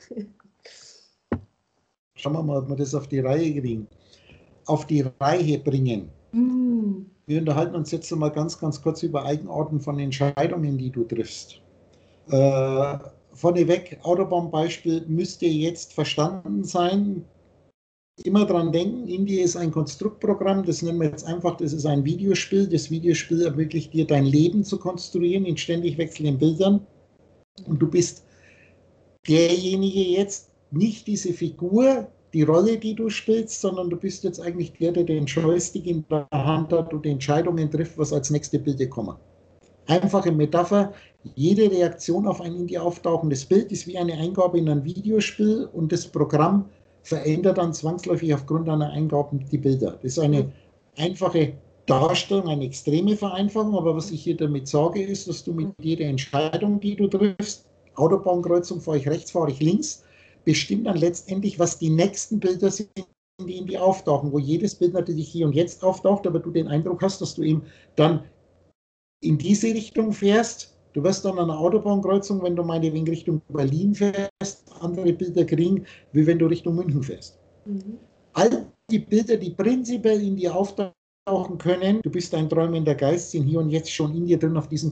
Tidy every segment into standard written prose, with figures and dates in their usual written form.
Schauen wir mal, ob wir das auf die Reihe kriegen. Auf die Reihe bringen. Wir unterhalten uns jetzt mal ganz kurz über Eigenarten von Entscheidungen, die du triffst. Vorneweg, Autobahnbeispiel müsste jetzt verstanden sein. Immer dran denken, Indie ist ein Konstruktprogramm, das nennen wir jetzt einfach, das ist ein Videospiel. Das Videospiel ermöglicht dir, dein Leben zu konstruieren in ständig wechselnden Bildern. Und du bist derjenige jetzt, nicht diese Figur, die Rolle, die du spielst, sondern du bist jetzt eigentlich der den Joystick in der Hand hat und die Entscheidungen trifft, was als nächste Bilder kommen. Einfache Metapher, jede Reaktion auf ein in dir auftauchendes Bild ist wie eine Eingabe in ein Videospiel und das Programm verändert dann zwangsläufig aufgrund einer Eingabe die Bilder. Das ist eine einfache Darstellung, eine extreme Vereinfachung, aber was ich hier damit sage, ist, dass du mit jeder Entscheidung, die du triffst, Autobahnkreuzung, fahre ich rechts, fahre ich links, bestimmt dann letztendlich, was die nächsten Bilder sind, die in dir auftauchen, wo jedes Bild natürlich hier und jetzt auftaucht, aber du den Eindruck hast, dass du eben dann in diese Richtung fährst. Du wirst dann an einer Autobahnkreuzung, wenn du meinetwegen Richtung Berlin fährst, andere Bilder kriegen, wie wenn du Richtung München fährst. All die Bilder, die prinzipiell in dir auftauchen können, du bist ein träumender Geist, sind hier und jetzt schon in dir drin auf diesem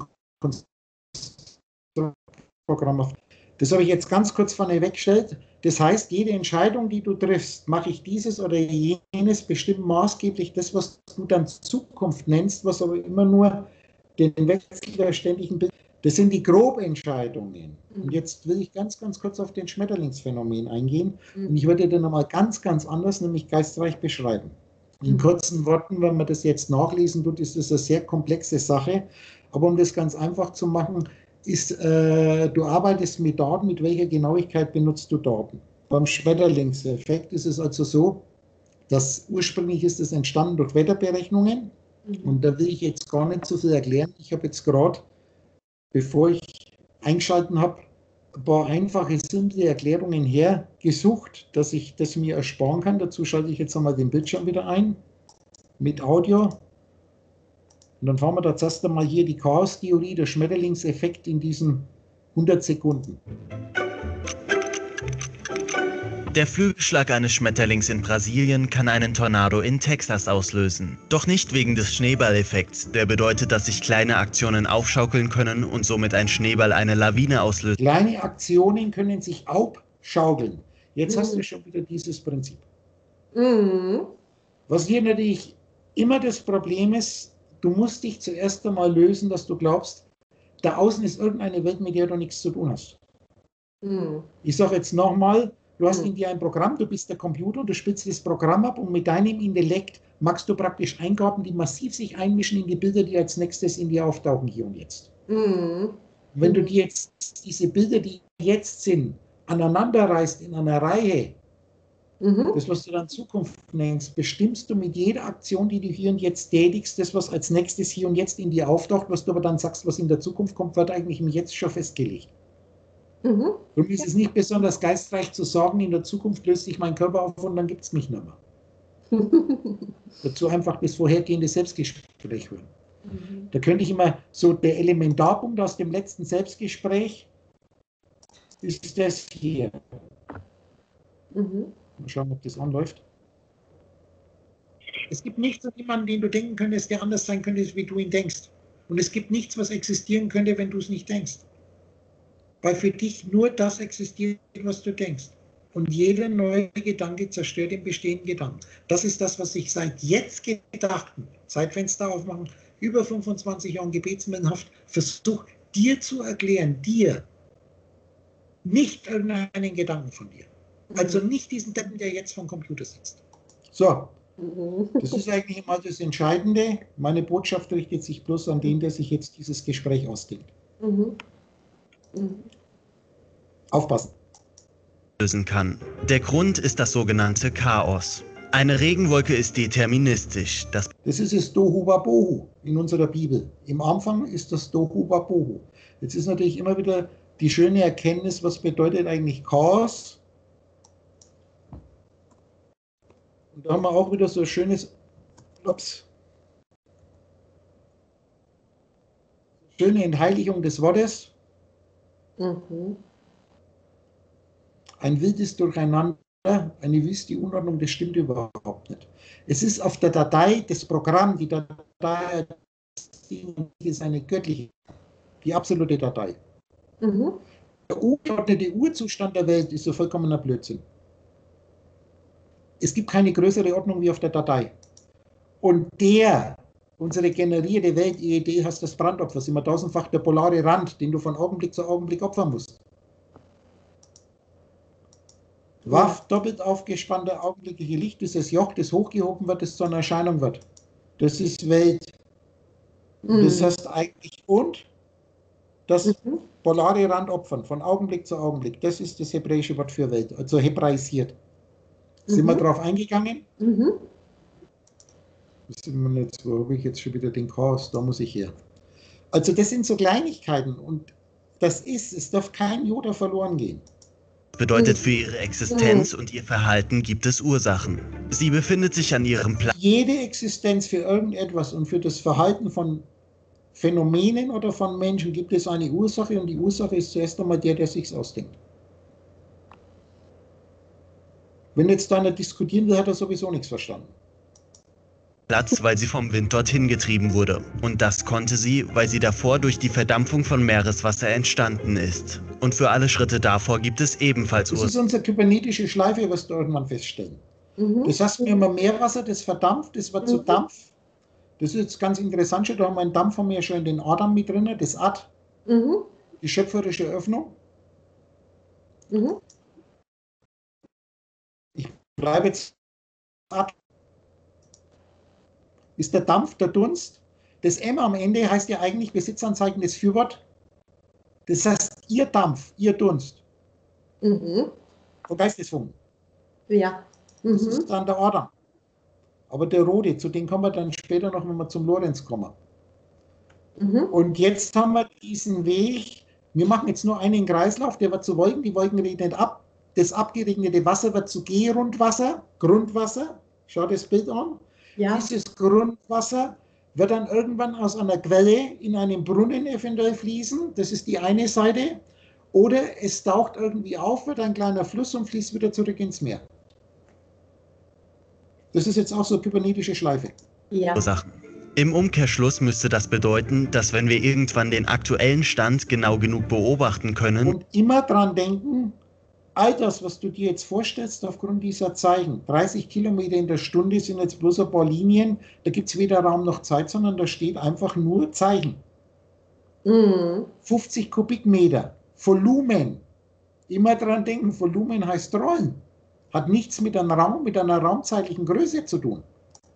Konstruktprogramm. Das habe ich jetzt ganz kurz vorne weggestellt. Das heißt, jede Entscheidung, die du triffst, mache ich dieses oder jenes, bestimmt maßgeblich das, was du dann Zukunft nennst, was aber immer nur den Wechsel der ständigen Bilder. Das sind die Grobentscheidungen. Und jetzt will ich ganz kurz auf den Schmetterlingsphänomen eingehen. Und ich würde dir nochmal ganz anders, nämlich geistreich beschreiben. In kurzen Worten, wenn man das jetzt nachlesen tut, ist das eine sehr komplexe Sache. Aber um das ganz einfach zu machen, ist, du arbeitest mit Daten, mit welcher Genauigkeit benutzt du Daten? Beim Schmetterlingseffekt ist es also so, dass ursprünglich ist es entstanden durch Wetterberechnungen. Und da will ich jetzt gar nicht so viel erklären. Ich habe jetzt gerade, bevor ich eingeschalten habe, ein paar einfache, simple Erklärungen hergesucht, dass ich das mir ersparen kann. Dazu schalte ich jetzt einmal den Bildschirm wieder ein mit Audio. Und dann fahren wir da zuerst einmal hier die Chaos-Theorie, der Schmetterlingseffekt in diesen 100 Sekunden. Der Flügelschlag eines Schmetterlings in Brasilien kann einen Tornado in Texas auslösen. Doch nicht wegen des Schneeballeffekts, der bedeutet, dass sich kleine Aktionen aufschaukeln können und somit ein Schneeball eine Lawine auslöst. Kleine Aktionen können sich aufschaukeln. Jetzt hast du schon wieder dieses Prinzip. Was hier natürlich immer das Problem ist, du musst dich zuerst einmal lösen, dass du glaubst, da außen ist irgendeine Welt, mit der du nichts zu tun hast. Ich sage jetzt nochmal, du hast in dir ein Programm, du bist der Computer, du spielst das Programm ab und mit deinem Intellekt machst du praktisch Eingaben, die massiv sich einmischen in die Bilder, die als nächstes in dir auftauchen, hier und jetzt. Wenn du dir jetzt diese Bilder, die jetzt sind, aneinander reißt in einer Reihe, das, was du dann Zukunft nennst, bestimmst du mit jeder Aktion, die du hier und jetzt tätigst, das, was als nächstes hier und jetzt in dir auftaucht, was du aber dann sagst, was in der Zukunft kommt, wird eigentlich im Jetzt schon festgelegt. Darum ist es nicht besonders geistreich zu sagen, in der Zukunft löst sich mein Körper auf und dann gibt es mich nicht mehr. Dazu einfach das vorhergehende Selbstgespräch hören. Da könnte ich immer so, der Elementarpunkt aus dem letzten Selbstgespräch ist das hier. Mal schauen, ob das anläuft. Es gibt nichts und niemanden, den du denken könntest, der anders sein könnte, wie du ihn denkst. Und es gibt nichts, was existieren könnte, wenn du es nicht denkst. Weil für dich nur das existiert, was du denkst. Und jeder neue Gedanke zerstört den bestehenden Gedanken. Das ist das, was ich seit jetzt gedachten, Zeitfenster aufmachen, über 25 Jahren gebetsmannhaft versuche, dir zu erklären, dir, nicht irgendeinen Gedanken von dir. Also nicht diesen Deppen, der jetzt vom Computer sitzt. So, das ist eigentlich immer das Entscheidende. Meine Botschaft richtet sich bloß an den, der sich jetzt dieses Gespräch ausdenkt. Aufpassen. Lösen kann. Der Grund ist das sogenannte Chaos. Eine Regenwolke ist deterministisch. Das ist das Tohu Wabohu in unserer Bibel. Im Anfang ist das Tohu Wabohu. Jetzt ist natürlich immer wieder die schöne Erkenntnis, was bedeutet eigentlich Chaos? Und da haben wir auch wieder so ein schönes, schöne Entheiligung des Wortes. ein wildes Durcheinander, eine wüste Unordnung, das stimmt überhaupt nicht. Es ist auf der Datei, das Programm, die Datei ist eine göttliche, die absolute Datei. Mhm. Der ungeordnete Urzustand der Welt ist so vollkommener Blödsinn. Es gibt keine größere Ordnung wie auf der Datei. Und unsere generierte Welt, EED, hast das Brandopfer, ist immer tausendfach der polare Rand, den du von Augenblick zu Augenblick opfern musst. Waff, doppelt aufgespannte augenblickliche Licht ist das Joch, das hochgehoben wird, das zu einer Erscheinung wird. Das ist Welt. Das heißt eigentlich, und das polare Rand opfern, von Augenblick zu Augenblick, das ist das hebräische Wort für Welt, also hebraisiert. Sind wir drauf eingegangen? Wo habe ich jetzt schon wieder den Chaos? Da muss ich her. Also das sind so Kleinigkeiten und es darf kein Jota verloren gehen. Bedeutet, für ihre Existenz und ihr Verhalten gibt es Ursachen. Sie befindet sich an ihrem Platz. Jede Existenz für irgendetwas und für das Verhalten von Phänomenen oder von Menschen gibt es eine Ursache und die Ursache ist zuerst einmal der sich's ausdenkt. Wenn jetzt da einer diskutieren will, hat er sowieso nichts verstanden. Weil sie vom Wind dorthin getrieben wurde. Und das konnte sie, weil sie davor durch die Verdampfung von Meereswasser entstanden ist. Und für alle Schritte davor gibt es ebenfalls Ursachen. Das ist unsere kybernetische Schleife, was wir irgendwann feststellen. Das heißt, wir haben ein Meerwasser, das verdampft, das wird zu Dampf. Das ist jetzt ganz interessant, da haben wir einen Dampf haben wir schon in den Adam mit drin, das Ad, die schöpferische Öffnung. Ich bleibe jetzt Ad. Ist der Dampf, der Dunst. Das M am Ende heißt ja eigentlich besitzanzeigendes Fürwort. Das heißt, ihr Dampf, ihr Dunst. Von Geistesfunken. Ja. Das ist dann der Adam. Aber der rote, zu dem kommen wir dann später noch, wenn wir zum Lorenz kommen. Und jetzt haben wir diesen Weg. Wir machen jetzt nur einen Kreislauf, der wird zu Wolken, die Wolken regnen ab. Das abgeregnete Wasser wird zu Grundwasser. Schau das Bild an. Ja. Dieses Grundwasser wird dann irgendwann aus einer Quelle in einen Brunnen eventuell fließen. Das ist die eine Seite. Oder es taucht irgendwie auf, wird ein kleiner Fluss und fließt wieder zurück ins Meer. Das ist jetzt auch so eine kybernetische Schleife. Ja. Im Umkehrschluss müsste das bedeuten, dass wenn wir irgendwann den aktuellen Stand genau genug beobachten können und immer dran denken, all das, was du dir jetzt vorstellst, aufgrund dieser Zeichen, 30 Kilometer in der Stunde sind jetzt bloß ein paar Linien, da gibt es weder Raum noch Zeit, sondern da steht einfach nur Zeichen. 50 Kubikmeter, Volumen, immer dran denken, Volumen heißt Rollen, hat nichts mit einem Raum, mit einer raumzeitlichen Größe zu tun.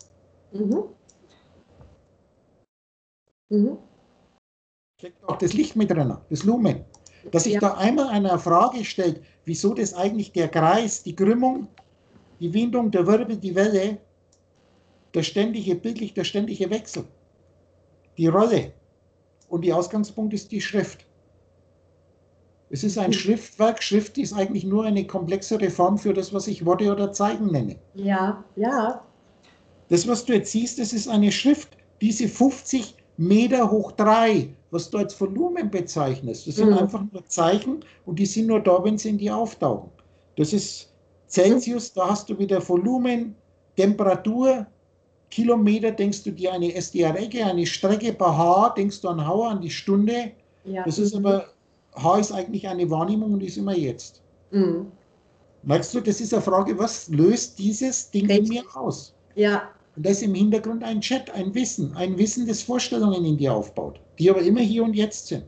Steckt auch das Licht mit drin, das Lumen. Dass sich da einmal einer Frage stellt, wieso das eigentlich der Kreis, die Krümmung, die Windung, der Wirbel, die Welle, der ständige Wechsel, die Rolle und die Ausgangspunkt ist die Schrift. Es ist ein Schriftwerk, Schrift ist eigentlich nur eine komplexere Form für das, was ich Worte oder Zeichen nenne. Ja. Das, was du jetzt siehst, das ist eine Schrift, diese 50 Meter hoch 3, was du als Volumen bezeichnest, das sind einfach nur Zeichen und die sind nur da, wenn sie in dir auftauchen. Das ist Celsius, da hast du wieder Volumen, Temperatur, Kilometer, denkst du dir eine SDR-Ecke, eine Strecke bei H, denkst du an H, an die Stunde. Ja. Das ist aber, H ist eigentlich eine Wahrnehmung und die ist immer jetzt. Merkst du, das ist eine Frage, was löst dieses Ding in mir aus? Ja. Und da ist im Hintergrund ein Chat, ein Wissen, das Vorstellungen in dir aufbaut, die aber immer hier und jetzt sind.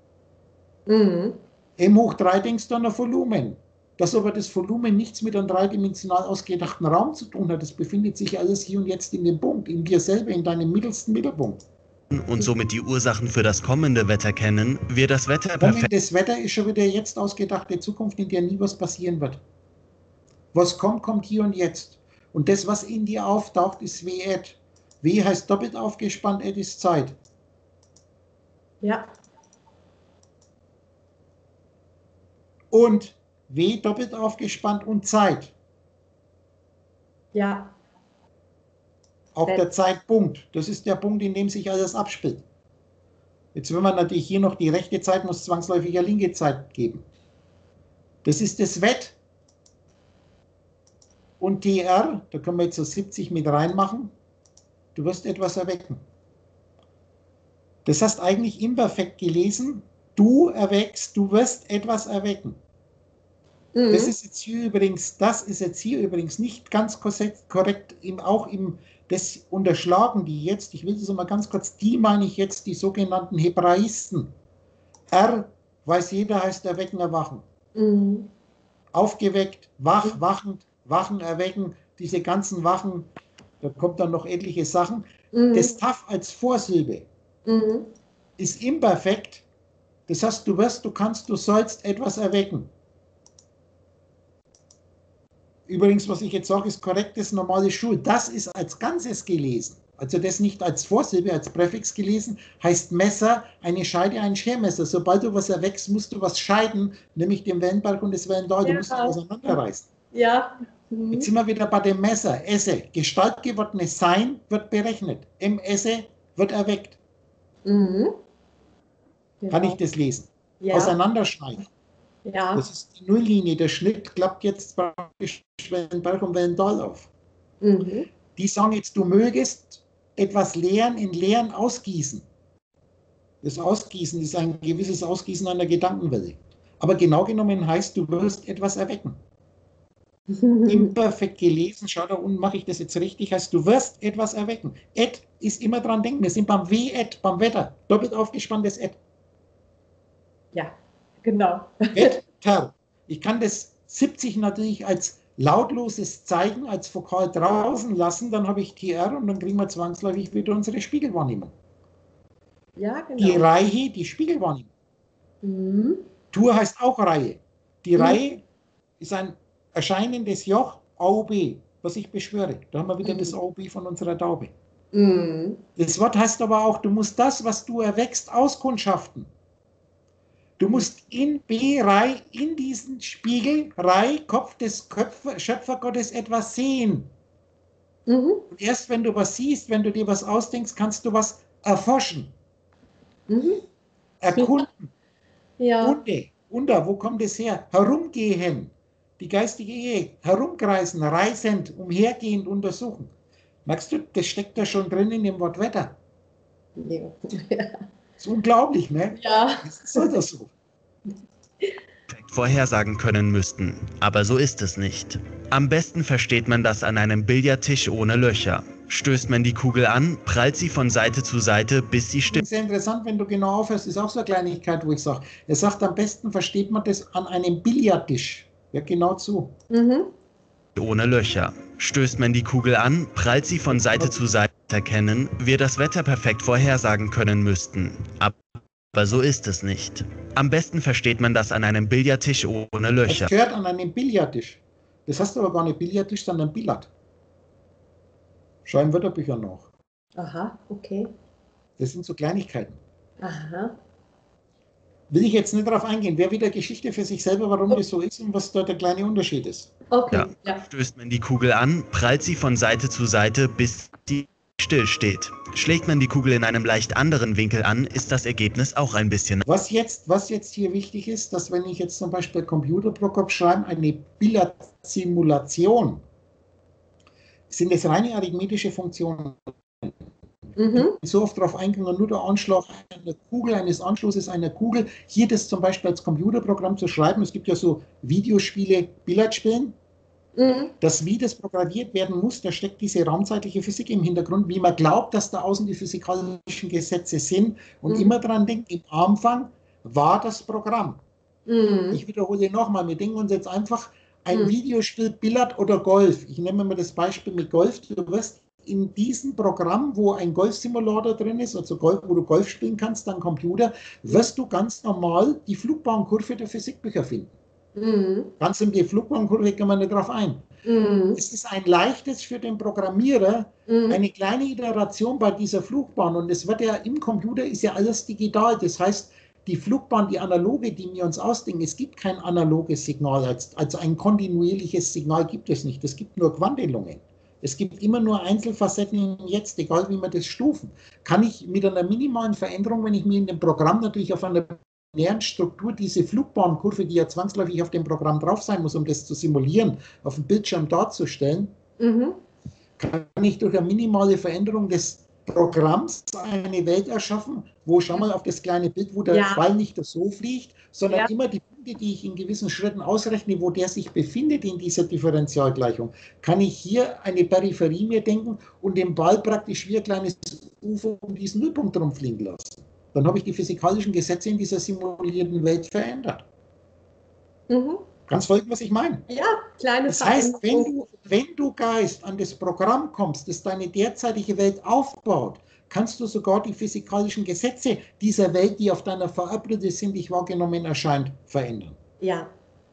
M hoch 3 denkst du an ein Volumen. Dass aber das Volumen nichts mit einem dreidimensional ausgedachten Raum zu tun hat, das befindet sich alles hier und jetzt in dem Punkt, in dir selber, in deinem mittelsten Mittelpunkt. Und somit die Ursachen für das kommende Wetter kennen, wird das Wetter perfekt. Das Wetter ist schon wieder jetzt ausgedachte Zukunft, in der nie was passieren wird. Was kommt, kommt hier und jetzt. Und das, was in dir auftaucht, ist W-Ed. W heißt doppelt aufgespannt, Ed ist Zeit. Ja. Und W doppelt aufgespannt und Zeit. Ja. Auch der Zeitpunkt. Das ist der Punkt, in dem sich alles abspielt. Jetzt, wenn man natürlich hier noch die rechte Zeit, muss zwangsläufig eine linke Zeit geben. Das ist das Wett. und TR, da können wir jetzt so 70 mit reinmachen, du wirst etwas erwecken. Das hast eigentlich imperfekt gelesen, du erweckst, du wirst etwas erwecken. Das ist jetzt hier übrigens nicht ganz korrekt, das unterschlagen die jetzt, ich will das mal ganz kurz, die meine ich jetzt, die sogenannten Hebraisten. R, weiß jeder, heißt erwecken, erwachen. Aufgeweckt, wach, wachend, wachen, erwecken, diese ganzen Wachen, da kommt dann noch etliche Sachen. Das Taf als Vorsilbe ist imperfekt, das heißt, du wirst, du kannst, du sollst etwas erwecken. Übrigens, was ich jetzt sage, ist korrektes normales Schul. Das ist als Ganzes gelesen. Also das nicht als Vorsilbe, als Präfix gelesen, heißt Messer, eine Scheide, ein Schermesser. Sobald du was erweckst, musst du was scheiden, nämlich den Wellenberg und das Wellendal. Du musst es auseinanderreißen. Ja. Jetzt sind wir wieder bei dem Messer. Esse. Gestaltgewordenes Sein wird berechnet. Im Esse wird erweckt. Kann ich das lesen? Ja. Auseinanderschneiden. Ja. Das ist die Nulllinie. Der Schnitt klappt jetzt praktisch Wellenberg und Wellendal auf. Die sagen jetzt, du mögest etwas leeren in Leeren ausgießen. Das Ausgießen ist ein gewisses Ausgießen einer Gedankenwelle. Aber genau genommen heißt, du wirst etwas erwecken. Imperfekt gelesen, schau da unten, mache ich das jetzt richtig, heißt, du wirst etwas erwecken. Et ist immer dran denken, wir sind beim W-Et, beim Wetter. Doppelt aufgespanntes Et. Ja, genau. Wetter. Ich kann das 70 natürlich als lautloses Zeigen, als Vokal draußen lassen, dann habe ich TR und dann kriegen wir zwangsläufig wieder unsere Spiegelwahrnehmung. Ja, genau. Die Reihe, die Spiegelwahrnehmung. Tour heißt auch Reihe. Die Reihe ist ein erscheinendes Joch, AOB, was ich beschwöre. Da haben wir wieder das AOB von unserer Taube. Das Wort heißt aber auch, du musst das, was du erweckst, auskundschaften. Du musst in B-Rei, in diesen Spiegel, Rei, Kopf des Schöpfergottes etwas sehen. Und erst wenn du was siehst, wenn du dir was ausdenkst, kannst du was erforschen. Erkunden. Ja. Unter, wo kommt es her? Herumgehen. Die geistige Ehe. Herumkreisen, reisend, umhergehend, untersuchen. Merkst du, das steckt da schon drin in dem Wort Wetter. Ja. Das ist unglaublich, ne? Ja. Ist das so? Vorhersagen können müssten, aber so ist es nicht. Am besten versteht man das an einem Billardtisch ohne Löcher. Stößt man die Kugel an, prallt sie von Seite zu Seite, bis sie stimmt. Sehr interessant, wenn du genau aufhörst, ist auch so eine Kleinigkeit, wo ich sage. Er sagt, am besten versteht man das an einem Billardtisch. Ja, genau zu. Ohne Löcher. Stößt man die Kugel an, prallt sie von Seite zu Seite. Erkennen, wir das Wetter perfekt vorhersagen können müssten. Aber so ist es nicht. Am besten versteht man das an einem Billardtisch ohne Löcher. Es gehört an einem Billardtisch. Das heißt aber gar nicht Billardtisch, sondern Billard. Schau in Wörterbüchern nach. Aha, okay. Das sind so Kleinigkeiten. Aha. Will ich jetzt nicht darauf eingehen. Wer wieder Geschichte für sich selber, warum das so ist und was dort der kleine Unterschied ist. Okay, ja. Stößt man die Kugel an, prallt sie von Seite zu Seite, bis sie still steht. Schlägt man die Kugel in einem leicht anderen Winkel an, ist das Ergebnis auch ein bisschen. Was jetzt hier wichtig ist, dass wenn ich jetzt zum Beispiel Computerprogramm schreibe, eine Billardsimulation, sind es reine arithmetische Funktionen. So oft darauf eingegangen, nur der Anschlag einer Kugel, eines Anschlusses einer Kugel, hier das zum Beispiel als Computerprogramm zu schreiben. Es gibt ja so Videospiele, Billardspielen. Dass wie das programmiert werden muss, da steckt diese raumzeitliche Physik im Hintergrund, wie man glaubt, dass da außen die physikalischen Gesetze sind und immer dran denkt, im Anfang war das Programm. Ich wiederhole nochmal, wir denken uns jetzt einfach ein Videospiel, Billard oder Golf. Ich nehme mal das Beispiel mit Golf. Du wirst in diesem Programm, wo ein Golfsimulator drin ist, also Golf, wo du Golf spielen kannst, am Computer, wirst du ganz normal die Flugbahn-Kurve der Physikbücher finden. Ganz in die Flugbahn-Kurve kann man nicht drauf ein. Es ist ein leichtes für den Programmierer, eine kleine Iteration bei dieser Flugbahn. Und es wird ja im Computer ist ja alles digital. Das heißt, die Flugbahn, die analoge, die wir uns ausdenken, es gibt kein analoges Signal, also ein kontinuierliches Signal gibt es nicht. Es gibt nur Quantelungen. Es gibt immer nur Einzelfacetten im Jetzt, egal wie wir das stufen. Kann ich mit einer minimalen Veränderung, wenn ich mir in dem Programm natürlich auf einer binären Struktur diese Flugbahn-Kurve, die ja zwangsläufig auf dem Programm drauf sein muss, um das zu simulieren, auf dem Bildschirm darzustellen, kann ich durch eine minimale Veränderung des Programms eine Welt erschaffen, wo, schau mal auf das kleine Bild, wo der Ball nicht so fliegt, sondern immer die Punkte, die ich in gewissen Schritten ausrechne, wo der sich befindet in dieser Differentialgleichung, kann ich hier eine Peripherie mir denken und den Ball praktisch wie ein kleines UFO um diesen Nullpunkt rumfliegen lassen. Dann habe ich die physikalischen Gesetze in dieser simulierten Welt verändert. Kannst du folgen, was ich meine? Ja, kleine Das heißt, wenn du Geist an das Programm kommst, das deine derzeitige Welt aufbaut, kannst du sogar die physikalischen Gesetze dieser Welt, die auf deiner Verabredung sinnlich wahrgenommen erscheint, verändern. Ja.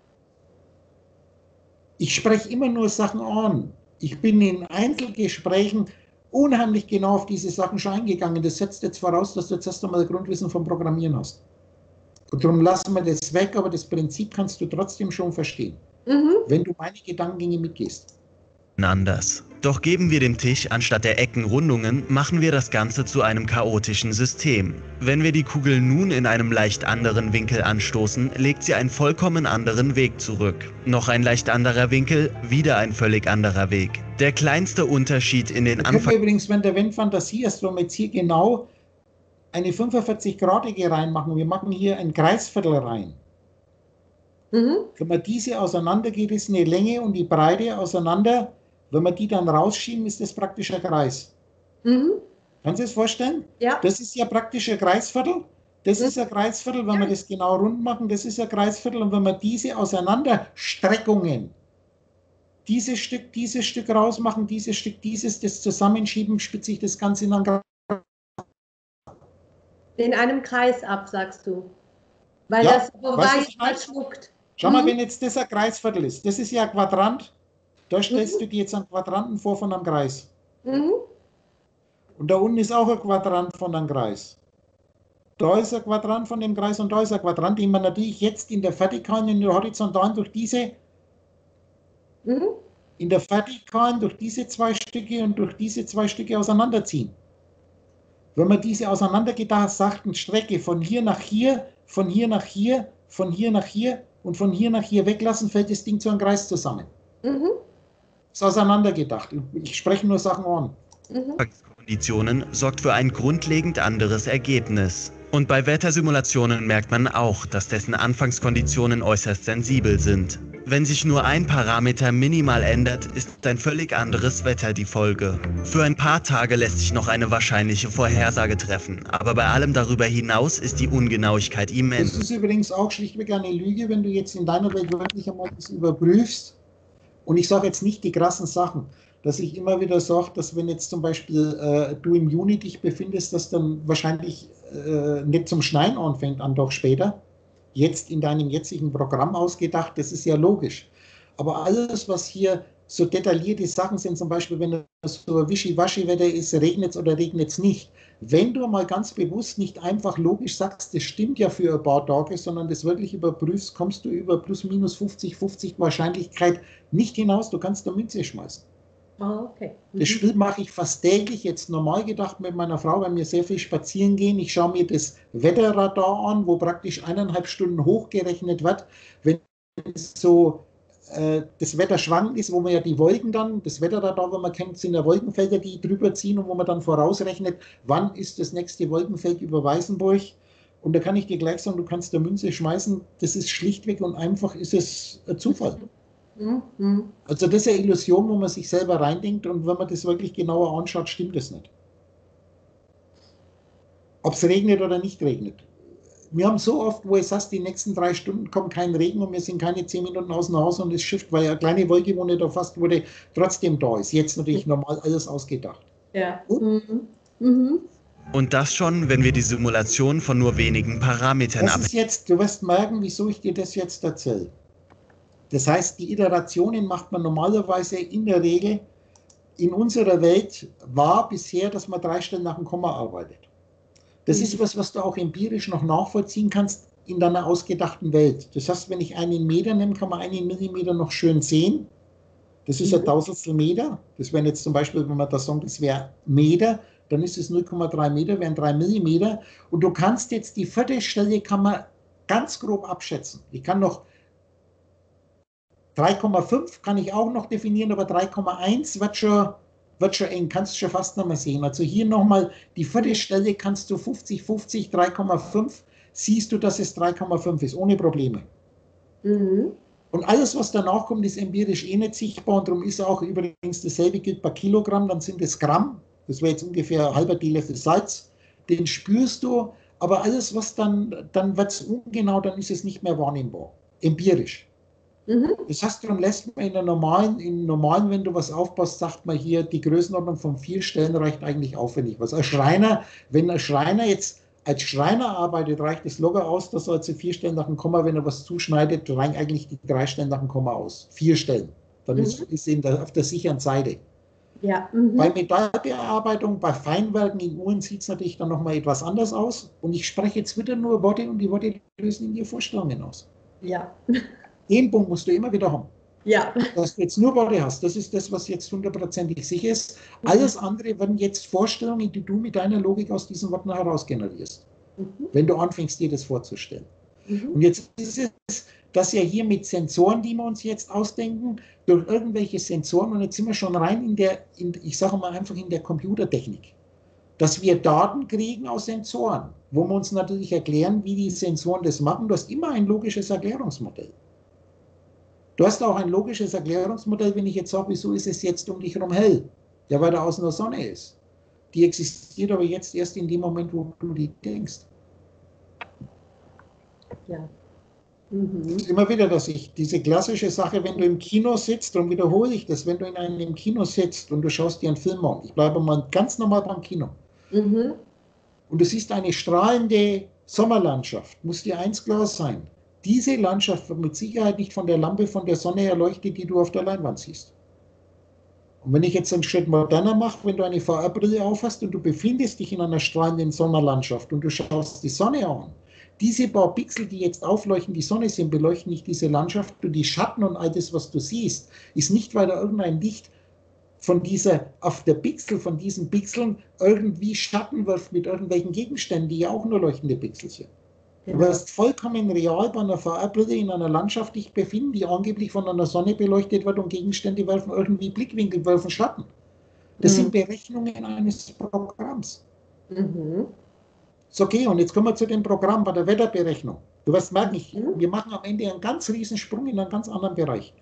Ich spreche immer nur Sachen an. Ich bin in Einzelgesprächen unheimlich genau auf diese Sachen schon eingegangen. Das setzt jetzt voraus, dass du jetzt erst einmal Grundwissen vom Programmieren hast. Und darum lassen wir das weg, aber das Prinzip kannst du trotzdem schon verstehen, wenn du meine Gedankengänge mitgehst. Anders. Doch geben wir dem Tisch anstatt der Ecken Rundungen, machen wir das Ganze zu einem chaotischen System. Wenn wir die Kugel nun in einem leicht anderen Winkel anstoßen, legt sie einen vollkommen anderen Weg zurück. Noch ein leicht anderer Winkel, wieder ein völlig anderer Weg. Der kleinste Unterschied in den Anfang... Übrigens, wenn du Fantasie hast, wenn wir jetzt hier genau eine 45-gradige reinmachen, wir machen hier ein Kreisviertel rein. Wenn wir diese auseinandergerissene Länge und die Breite auseinander, wenn wir die dann rausschieben, ist das praktisch ein Kreis. Kannst du das vorstellen? Ja. Das ist ja praktisch ein Kreisviertel. Das ist ein Kreisviertel, wenn wir das genau rund machen, das ist ein Kreisviertel. Und wenn wir diese Auseinanderstreckungen, dieses Stück rausmachen, dieses Stück, das zusammenschieben, spitzt sich das Ganze in einen Kreis. In einem Kreis ab, sagst du. Weil Ja, das so weißt du, was weit ich meine? verschluckt. Schau mal, wenn jetzt das ein Kreisviertel ist, das ist ja ein Quadrant, da stellst du dir jetzt einen Quadranten vor von einem Kreis. Und da unten ist auch ein Quadrant von einem Kreis. Da ist ein Quadrant von dem Kreis und da ist ein Quadrant, den man natürlich jetzt in der Vertikalen, in der Horizontalen durch diese, in der Vertikalen durch diese zwei Stücke und durch diese zwei Stücke auseinanderziehen. Wenn man diese auseinandergedachten Strecke von hier nach hier, von hier nach hier, von hier nach hier und von hier nach hier weglassen, fällt das Ding zu einem Kreis zusammen. Ist auseinandergedacht. Ich spreche nur Sachen an. Konditionen sorgt für ein grundlegend anderes Ergebnis. Und bei Wettersimulationen merkt man auch, dass dessen Anfangskonditionen äußerst sensibel sind. Wenn sich nur ein Parameter minimal ändert, ist ein völlig anderes Wetter die Folge. Für ein paar Tage lässt sich noch eine wahrscheinliche Vorhersage treffen, aber bei allem darüber hinaus ist die Ungenauigkeit immens. Das ist übrigens auch schlichtweg eine Lüge, wenn du jetzt in deiner Welt wirklich einmal das überprüfst. Und ich sage jetzt nicht die krassen Sachen, dass ich immer wieder sage, dass wenn jetzt zum Beispiel du im Juni dich befindest, dass dann wahrscheinlich nicht zum Schneien anfängt, an doch später, jetzt in deinem jetzigen Programm ausgedacht, das ist ja logisch. Aber alles, was hier so detaillierte Sachen sind, zum Beispiel, wenn es so Wischiwaschi-Wetter ist, regnet es oder regnet es nicht. Wenn du mal ganz bewusst nicht einfach logisch sagst, das stimmt ja für ein paar Tage, sondern das wirklich überprüfst, kommst du über plus minus 50 Wahrscheinlichkeit nicht hinaus, du kannst da Münze schmeißen. Okay. Das Spiel mache ich fast täglich, jetzt normal gedacht mit meiner Frau, weil wir sehr viel spazieren gehen. Ich schaue mir das Wetterradar an, wo praktisch 1,5 Stunden hochgerechnet wird, wenn so das Wetter schwankend ist, wo man ja die Wolken dann, das Wetterradar, wenn man kennt, sind ja Wolkenfelder, die drüber ziehen und wo man dann vorausrechnet, wann ist das nächste Wolkenfeld über Weißenburg. Und da kann ich dir gleich sagen, du kannst da Münze schmeißen, das ist schlichtweg und einfach ist es ein Zufall. Also das ist eine Illusion, wo man sich selber reindenkt und wenn man das wirklich genauer anschaut, stimmt das nicht. Ob es regnet oder nicht regnet. Wir haben so oft, wo es heißt, die nächsten 3 Stunden kommt kein Regen und wir sind keine 10 Minuten aus dem Haus und es schifft, weil eine kleine Wolke, wo nicht erfasst wurde, trotzdem da ist. Jetzt natürlich normal alles ausgedacht. Ja. Und das schon, wenn wir die Simulation von nur wenigen Parametern Das ist jetzt, du wirst merken, wieso ich dir das jetzt erzähle. Das heißt, die Iterationen macht man normalerweise in der Regel, in unserer Welt war bisher, dass man 3 Stellen nach dem Komma arbeitet. Das ist was du auch empirisch noch nachvollziehen kannst in deiner ausgedachten Welt. Das heißt, wenn ich einen Meter nehme, kann man einen Millimeter noch schön sehen. Das ist ein Tausendstel Meter. Das wären jetzt zum Beispiel, wenn man das sagt, das wäre Meter, dann ist es 0,3 Meter, wären 3 Millimeter. Und du kannst jetzt die Viertelstelle kann man ganz grob abschätzen. Ich kann noch 3,5 kann ich auch noch definieren, aber 3,1 wird schon eng, kannst du schon fast noch mal sehen. Also hier nochmal die vierte Stelle kannst du 50, 50, 3,5, siehst du, dass es 3,5 ist, ohne Probleme. Mhm. Und alles, was danach kommt, ist empirisch eh nicht sichtbar und darum ist auch übrigens dasselbe gilt bei Kilogramm, dann sind es Gramm, das wäre jetzt ungefähr ein halber Teelöffel Salz, den spürst du, aber alles, was dann wird es ungenau, dann ist es nicht mehr wahrnehmbar, empirisch. Mhm. Das heißt, dann lässt man in normalen, wenn du was aufpasst, sagt man hier, die Größenordnung von 4 Stellen reicht eigentlich aufwendig. Was ein Schreiner, wenn ein Schreiner jetzt als Schreiner arbeitet, reicht es locker aus, dass er also 4 Stellen nach dem Komma, wenn er was zuschneidet, reichen eigentlich die 3 Stellen nach dem Komma aus. 4 Stellen. Dann ist eben auf der sicheren Seite. Ja. Bei Metallbearbeitung, bei Feinwerken in Uhren sieht es natürlich dann nochmal etwas anders aus. Und ich spreche jetzt wieder nur Worte und die Worte lösen in dir Vorstellungen aus. Ja. Den Punkt musst du immer wieder haben. Ja. Dass du jetzt nur Worte hast, das ist das, was jetzt hundertprozentig sicher ist. Alles andere werden jetzt Vorstellungen, die du mit deiner Logik aus diesen Worten heraus generierst, wenn du anfängst, dir das vorzustellen. Und jetzt ist es, dass ja hier mit Sensoren, die wir uns jetzt ausdenken, durch irgendwelche Sensoren, und jetzt sind wir schon rein ich sage mal einfach in der Computertechnik, dass wir Daten kriegen aus Sensoren, wo wir uns natürlich erklären, wie die Sensoren das machen. Du hast immer ein logisches Erklärungsmodell. Du hast auch ein logisches Erklärungsmodell, wenn ich jetzt sage, wieso ist es jetzt um dich herum hell? Ja, weil da außen eine Sonne ist. Die existiert aber jetzt erst in dem Moment, wo du die denkst. Ja. Immer wieder, dass ich diese klassische Sache, wenn du im Kino sitzt, und wiederhole ich das, wenn du in einem Kino sitzt und du schaust dir einen Film an, ich bleibe mal ganz normal beim Kino, und du siehst eine strahlende Sommerlandschaft, muss dir eins klar sein. Diese Landschaft wird mit Sicherheit nicht von der Lampe von der Sonne erleuchtet, die du auf der Leinwand siehst. Und wenn ich jetzt einen Schritt moderner mache, wenn du eine VR-Brille aufhast und du befindest dich in einer strahlenden Sommerlandschaft und du schaust die Sonne an, diese paar Pixel, die jetzt aufleuchten, die Sonne sind, beleuchten nicht diese Landschaft, und die Schatten und all das, was du siehst, ist nicht, weil da irgendein Licht von auf der Pixel, von diesen Pixeln irgendwie Schatten wirft mit irgendwelchen Gegenständen, die ja auch nur leuchtende Pixel sind. Du wirst vollkommen real bei einer VR-Brille in einer Landschaft dich befinden, die angeblich von einer Sonne beleuchtet wird, und Gegenstände werfen irgendwie Blickwinkel, werfen Schatten. Das sind Berechnungen eines Programms. So, okay, und jetzt kommen wir zu dem Programm bei der Wetterberechnung. Du wirst merken, wir machen am Ende einen ganz riesen Sprung in einen ganz anderen Bereich.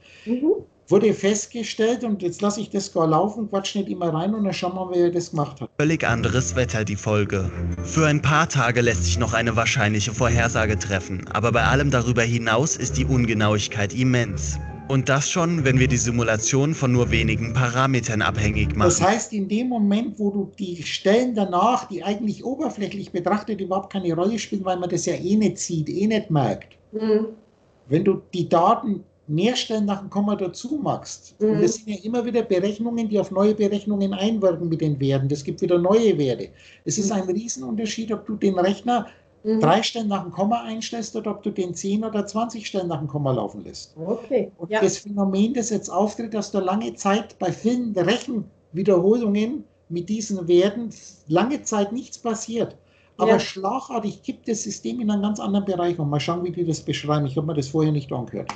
Wurde festgestellt, und jetzt lasse ich das gar laufen, quatsch nicht immer rein, und dann schauen wir, wer das gemacht hat. Völlig anderes Wetter die Folge. Für ein paar Tage lässt sich noch eine wahrscheinliche Vorhersage treffen, aber bei allem darüber hinaus ist die Ungenauigkeit immens. Und das schon, wenn wir die Simulation von nur wenigen Parametern abhängig machen. Das heißt, in dem Moment, wo du die Stellen danach, die eigentlich oberflächlich betrachtet überhaupt keine Rolle spielen, weil man das ja eh nicht sieht, eh nicht merkt, wenn du die Daten mehr Stellen nach dem Komma dazu machst, und das sind ja immer wieder Berechnungen, die auf neue Berechnungen einwirken mit den Werten, das gibt wieder neue Werte. Es ist ein Riesenunterschied, ob du den Rechner 3 Stellen nach dem Komma einstellst oder ob du den 10 oder 20 Stellen nach dem Komma laufen lässt. Okay. Und das Phänomen, das jetzt auftritt, dass da lange Zeit bei vielen Rechenwiederholungen mit diesen Werten lange Zeit nichts passiert. Aber schlagartig kippt das System in einen ganz anderen Bereich um. Mal schauen, wie die das beschreiben. Ich habe mir das vorher nicht angehört.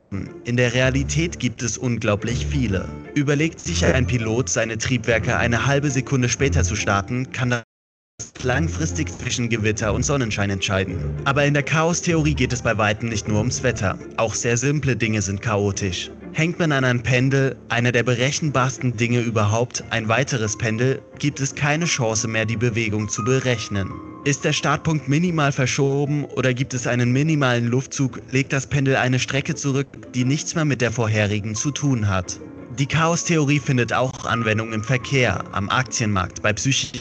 In der Realität gibt es unglaublich viele. Überlegt sich ein Pilot, seine Triebwerke eine halbe Sekunde später zu starten, kann das langfristig zwischen Gewitter und Sonnenschein entscheiden. Aber in der Chaostheorie geht es bei weitem nicht nur ums Wetter. Auch sehr simple Dinge sind chaotisch. Hängt man an ein Pendel, einer der berechenbarsten Dinge überhaupt, ein weiteres Pendel, gibt es keine Chance mehr, die Bewegung zu berechnen. Ist der Startpunkt minimal verschoben oder gibt es einen minimalen Luftzug, legt das Pendel eine Strecke zurück, die nichts mehr mit der vorherigen zu tun hat. Die Chaostheorie findet auch Anwendung im Verkehr, am Aktienmarkt, bei psychischen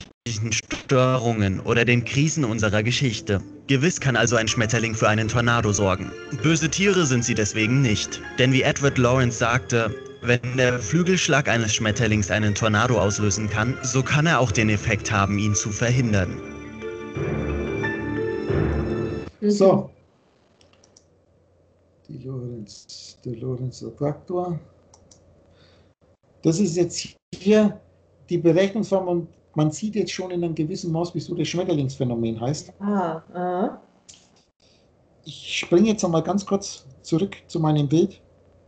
Störungen oder den Krisen unserer Geschichte. Gewiss kann also ein Schmetterling für einen Tornado sorgen. Böse Tiere sind sie deswegen nicht. Denn wie Edward Lawrence sagte, wenn der Flügelschlag eines Schmetterlings einen Tornado auslösen kann, so kann er auch den Effekt haben, ihn zu verhindern. So. Der Lorentzer Faktor. Das ist jetzt hier die Berechnungsform, und man sieht jetzt schon in einem gewissen Maß, wieso das Schmetterlingsphänomen heißt. Ich springe jetzt einmal ganz kurz zurück zu meinem Bild.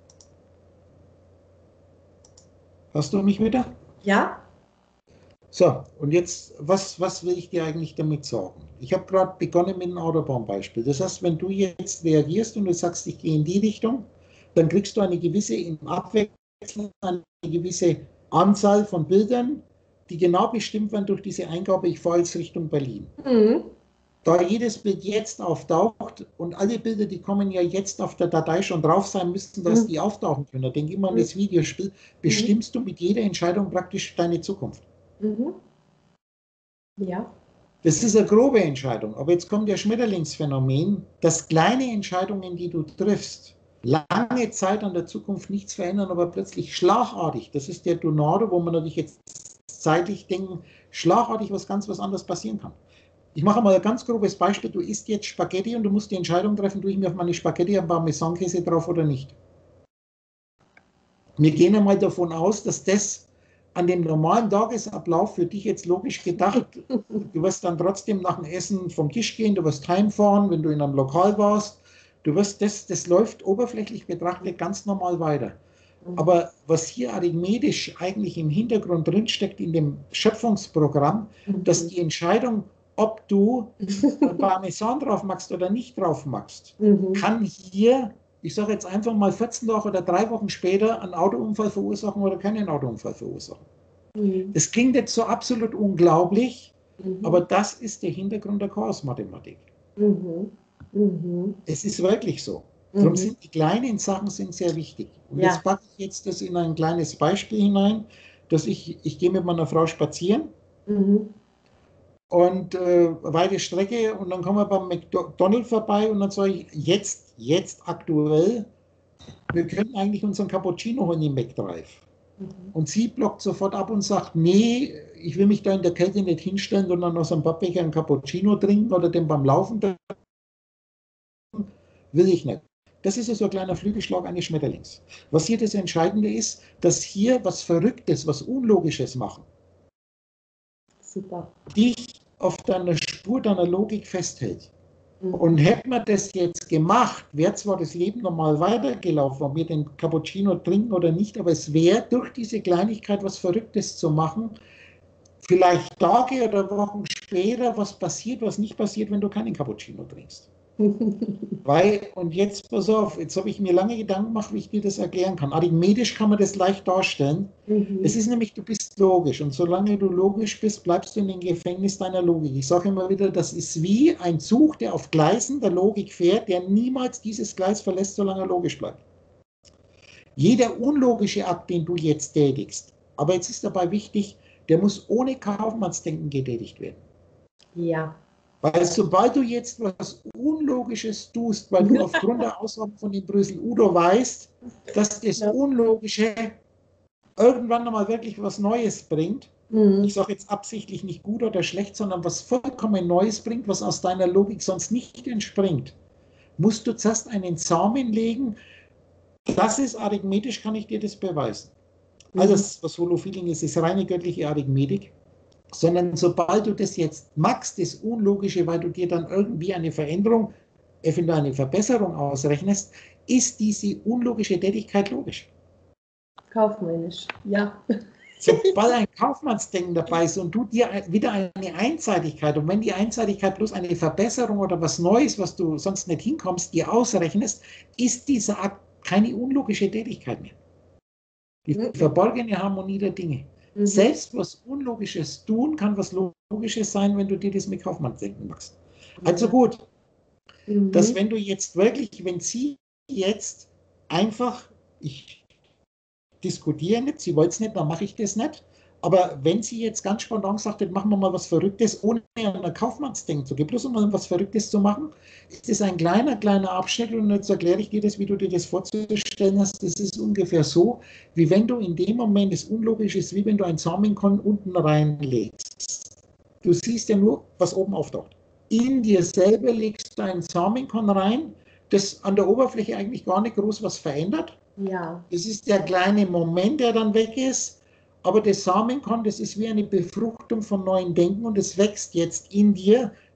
Hast du mich wieder? Ja? So, und jetzt, was will ich dir eigentlich damit sagen? Ich habe gerade begonnen mit einem Autobahnbeispiel. Das heißt, wenn du jetzt reagierst und du sagst, ich gehe in die Richtung, dann kriegst du eine gewisse, im Abwechseln eine gewisse Anzahl von Bildern, die genau bestimmt werden durch diese Eingabe, ich fahre jetzt Richtung Berlin. Mhm. Da jedes Bild jetzt auftaucht und alle Bilder, die kommen ja jetzt auf der Datei schon drauf sein müssten, dass die auftauchen können. Denk immer an das Videospiel, bestimmst du mit jeder Entscheidung praktisch deine Zukunft. Mhm. Ja. Das ist eine grobe Entscheidung, aber jetzt kommt der Schmetterlingsphänomen, dass kleine Entscheidungen, die du triffst, lange Zeit an der Zukunft nichts verändern, aber plötzlich schlagartig, das ist der Tornado, wo man natürlich jetzt zeitlich denken, schlagartig was anderes passieren kann. Ich mache mal ein ganz grobes Beispiel, du isst jetzt Spaghetti und du musst die Entscheidung treffen, tue ich mir auf meine Spaghetti ein Parmesankäse drauf oder nicht. Wir gehen einmal davon aus, dass das an dem normalen Tagesablauf für dich jetzt logisch gedacht, du wirst dann trotzdem nach dem Essen vom Tisch gehen, du wirst heimfahren, wenn du in einem Lokal warst, du wirst das läuft oberflächlich betrachtet ganz normal weiter. Aber was hier arithmetisch eigentlich im Hintergrund drinsteckt in dem Schöpfungsprogramm, dass die Entscheidung, ob du Parmesan drauf machst oder nicht drauf machst, kann hier, ich sage jetzt einfach mal 14 Tage oder 3 Wochen später, einen Autounfall verursachen oder keinen Autounfall verursachen. Das klingt jetzt so absolut unglaublich, aber das ist der Hintergrund der Chaosmathematik. Es ist wirklich so. Darum sind die kleinen Sachen sehr wichtig. Und jetzt packe ich jetzt das in ein kleines Beispiel hinein, dass ich gehe mit meiner Frau spazieren und weite Strecke und dann kommen wir beim McDonald's vorbei und dann sage ich, jetzt aktuell, wir könnten eigentlich unseren Cappuccino holen im McDrive. Und sie blockt sofort ab und sagt, nee, ich will mich da in der Kälte nicht hinstellen, sondern aus einem Pappbecher einen Cappuccino trinken oder den beim Laufen trinken, will ich nicht. Das ist ja so ein kleiner Flügelschlag eines Schmetterlings. Was hier das Entscheidende ist, dass hier was Verrücktes, was Unlogisches machen. Super. Dich auf deiner Spur, deiner Logik festhält. Und hätten wir das jetzt gemacht, wäre zwar das Leben normal weitergelaufen, ob wir den Cappuccino trinken oder nicht, aber es wäre durch diese Kleinigkeit was Verrücktes zu machen, vielleicht Tage oder Wochen später was passiert, was nicht passiert, wenn du keinen Cappuccino trinkst. Weil, und jetzt pass auf, jetzt habe ich mir lange Gedanken gemacht, wie ich dir das erklären kann. Arithmetisch kann man das leicht darstellen. Es ist nämlich, du bist logisch und solange du logisch bist, bleibst du in dem Gefängnis deiner Logik. Ich sage immer wieder, das ist wie ein Zug, der auf Gleisen der Logik fährt, der niemals dieses Gleis verlässt, solange er logisch bleibt. Jeder unlogische Akt, den du jetzt tätigst, aber jetzt ist dabei wichtig, der muss ohne Kaufmannsdenken getätigt werden. Ja. Weil sobald du jetzt was Unlogisches tust, weil du aufgrund der Aussagen von dem Brüssel Udo weißt, dass das Unlogische irgendwann einmal wirklich was Neues bringt, ich sage jetzt absichtlich nicht gut oder schlecht, sondern was vollkommen Neues bringt, was aus deiner Logik sonst nicht entspringt, musst du zuerst einen Samen legen. Das ist arithmetisch, kann ich dir das beweisen. Alles, was Holofeeling ist, ist reine göttliche Arithmetik. Sondern sobald du das jetzt machst, das Unlogische, weil du dir dann irgendwie eine Veränderung, eventuell eine Verbesserung ausrechnest, ist diese unlogische Tätigkeit logisch. Kaufmännisch, ja. Sobald ein Kaufmannsdenken dabei ist und du dir wieder eine Einseitigkeit, und wenn die Einseitigkeit bloß eine Verbesserung oder was Neues, was du sonst nicht hinkommst, dir ausrechnest, ist dieser Akt keine unlogische Tätigkeit mehr. Die verborgene Harmonie der Dinge. Selbst was Unlogisches tun kann was Logisches sein, wenn du dir das mit Kaufmannsdenken machst. Also gut, dass wenn du jetzt wirklich, wenn sie jetzt einfach, ich diskutiere nicht, sie wollte es nicht, dann mache ich das nicht, aber wenn sie jetzt ganz spontan sagt, dann machen wir mal was Verrücktes, ohne an ein Kaufmannsdenken zu gehen, bloß um mal was Verrücktes zu machen, ist das ein kleiner Abschnitt und jetzt erkläre ich dir das, wie du dir das vorzustellen hast. Das ist ungefähr so, wie wenn du in dem Moment, das unlogisch ist, wie wenn du ein Samenkorn unten reinlegst. Du siehst ja nur, was oben auftaucht. In dir selber legst du ein Samenkorn rein, das an der Oberfläche eigentlich gar nicht groß was verändert. Ja. Das ist der kleine Moment, der dann weg ist. Aber das Samenkorn, das ist wie eine Befruchtung von neuen Denken und es wächst jetzt in dir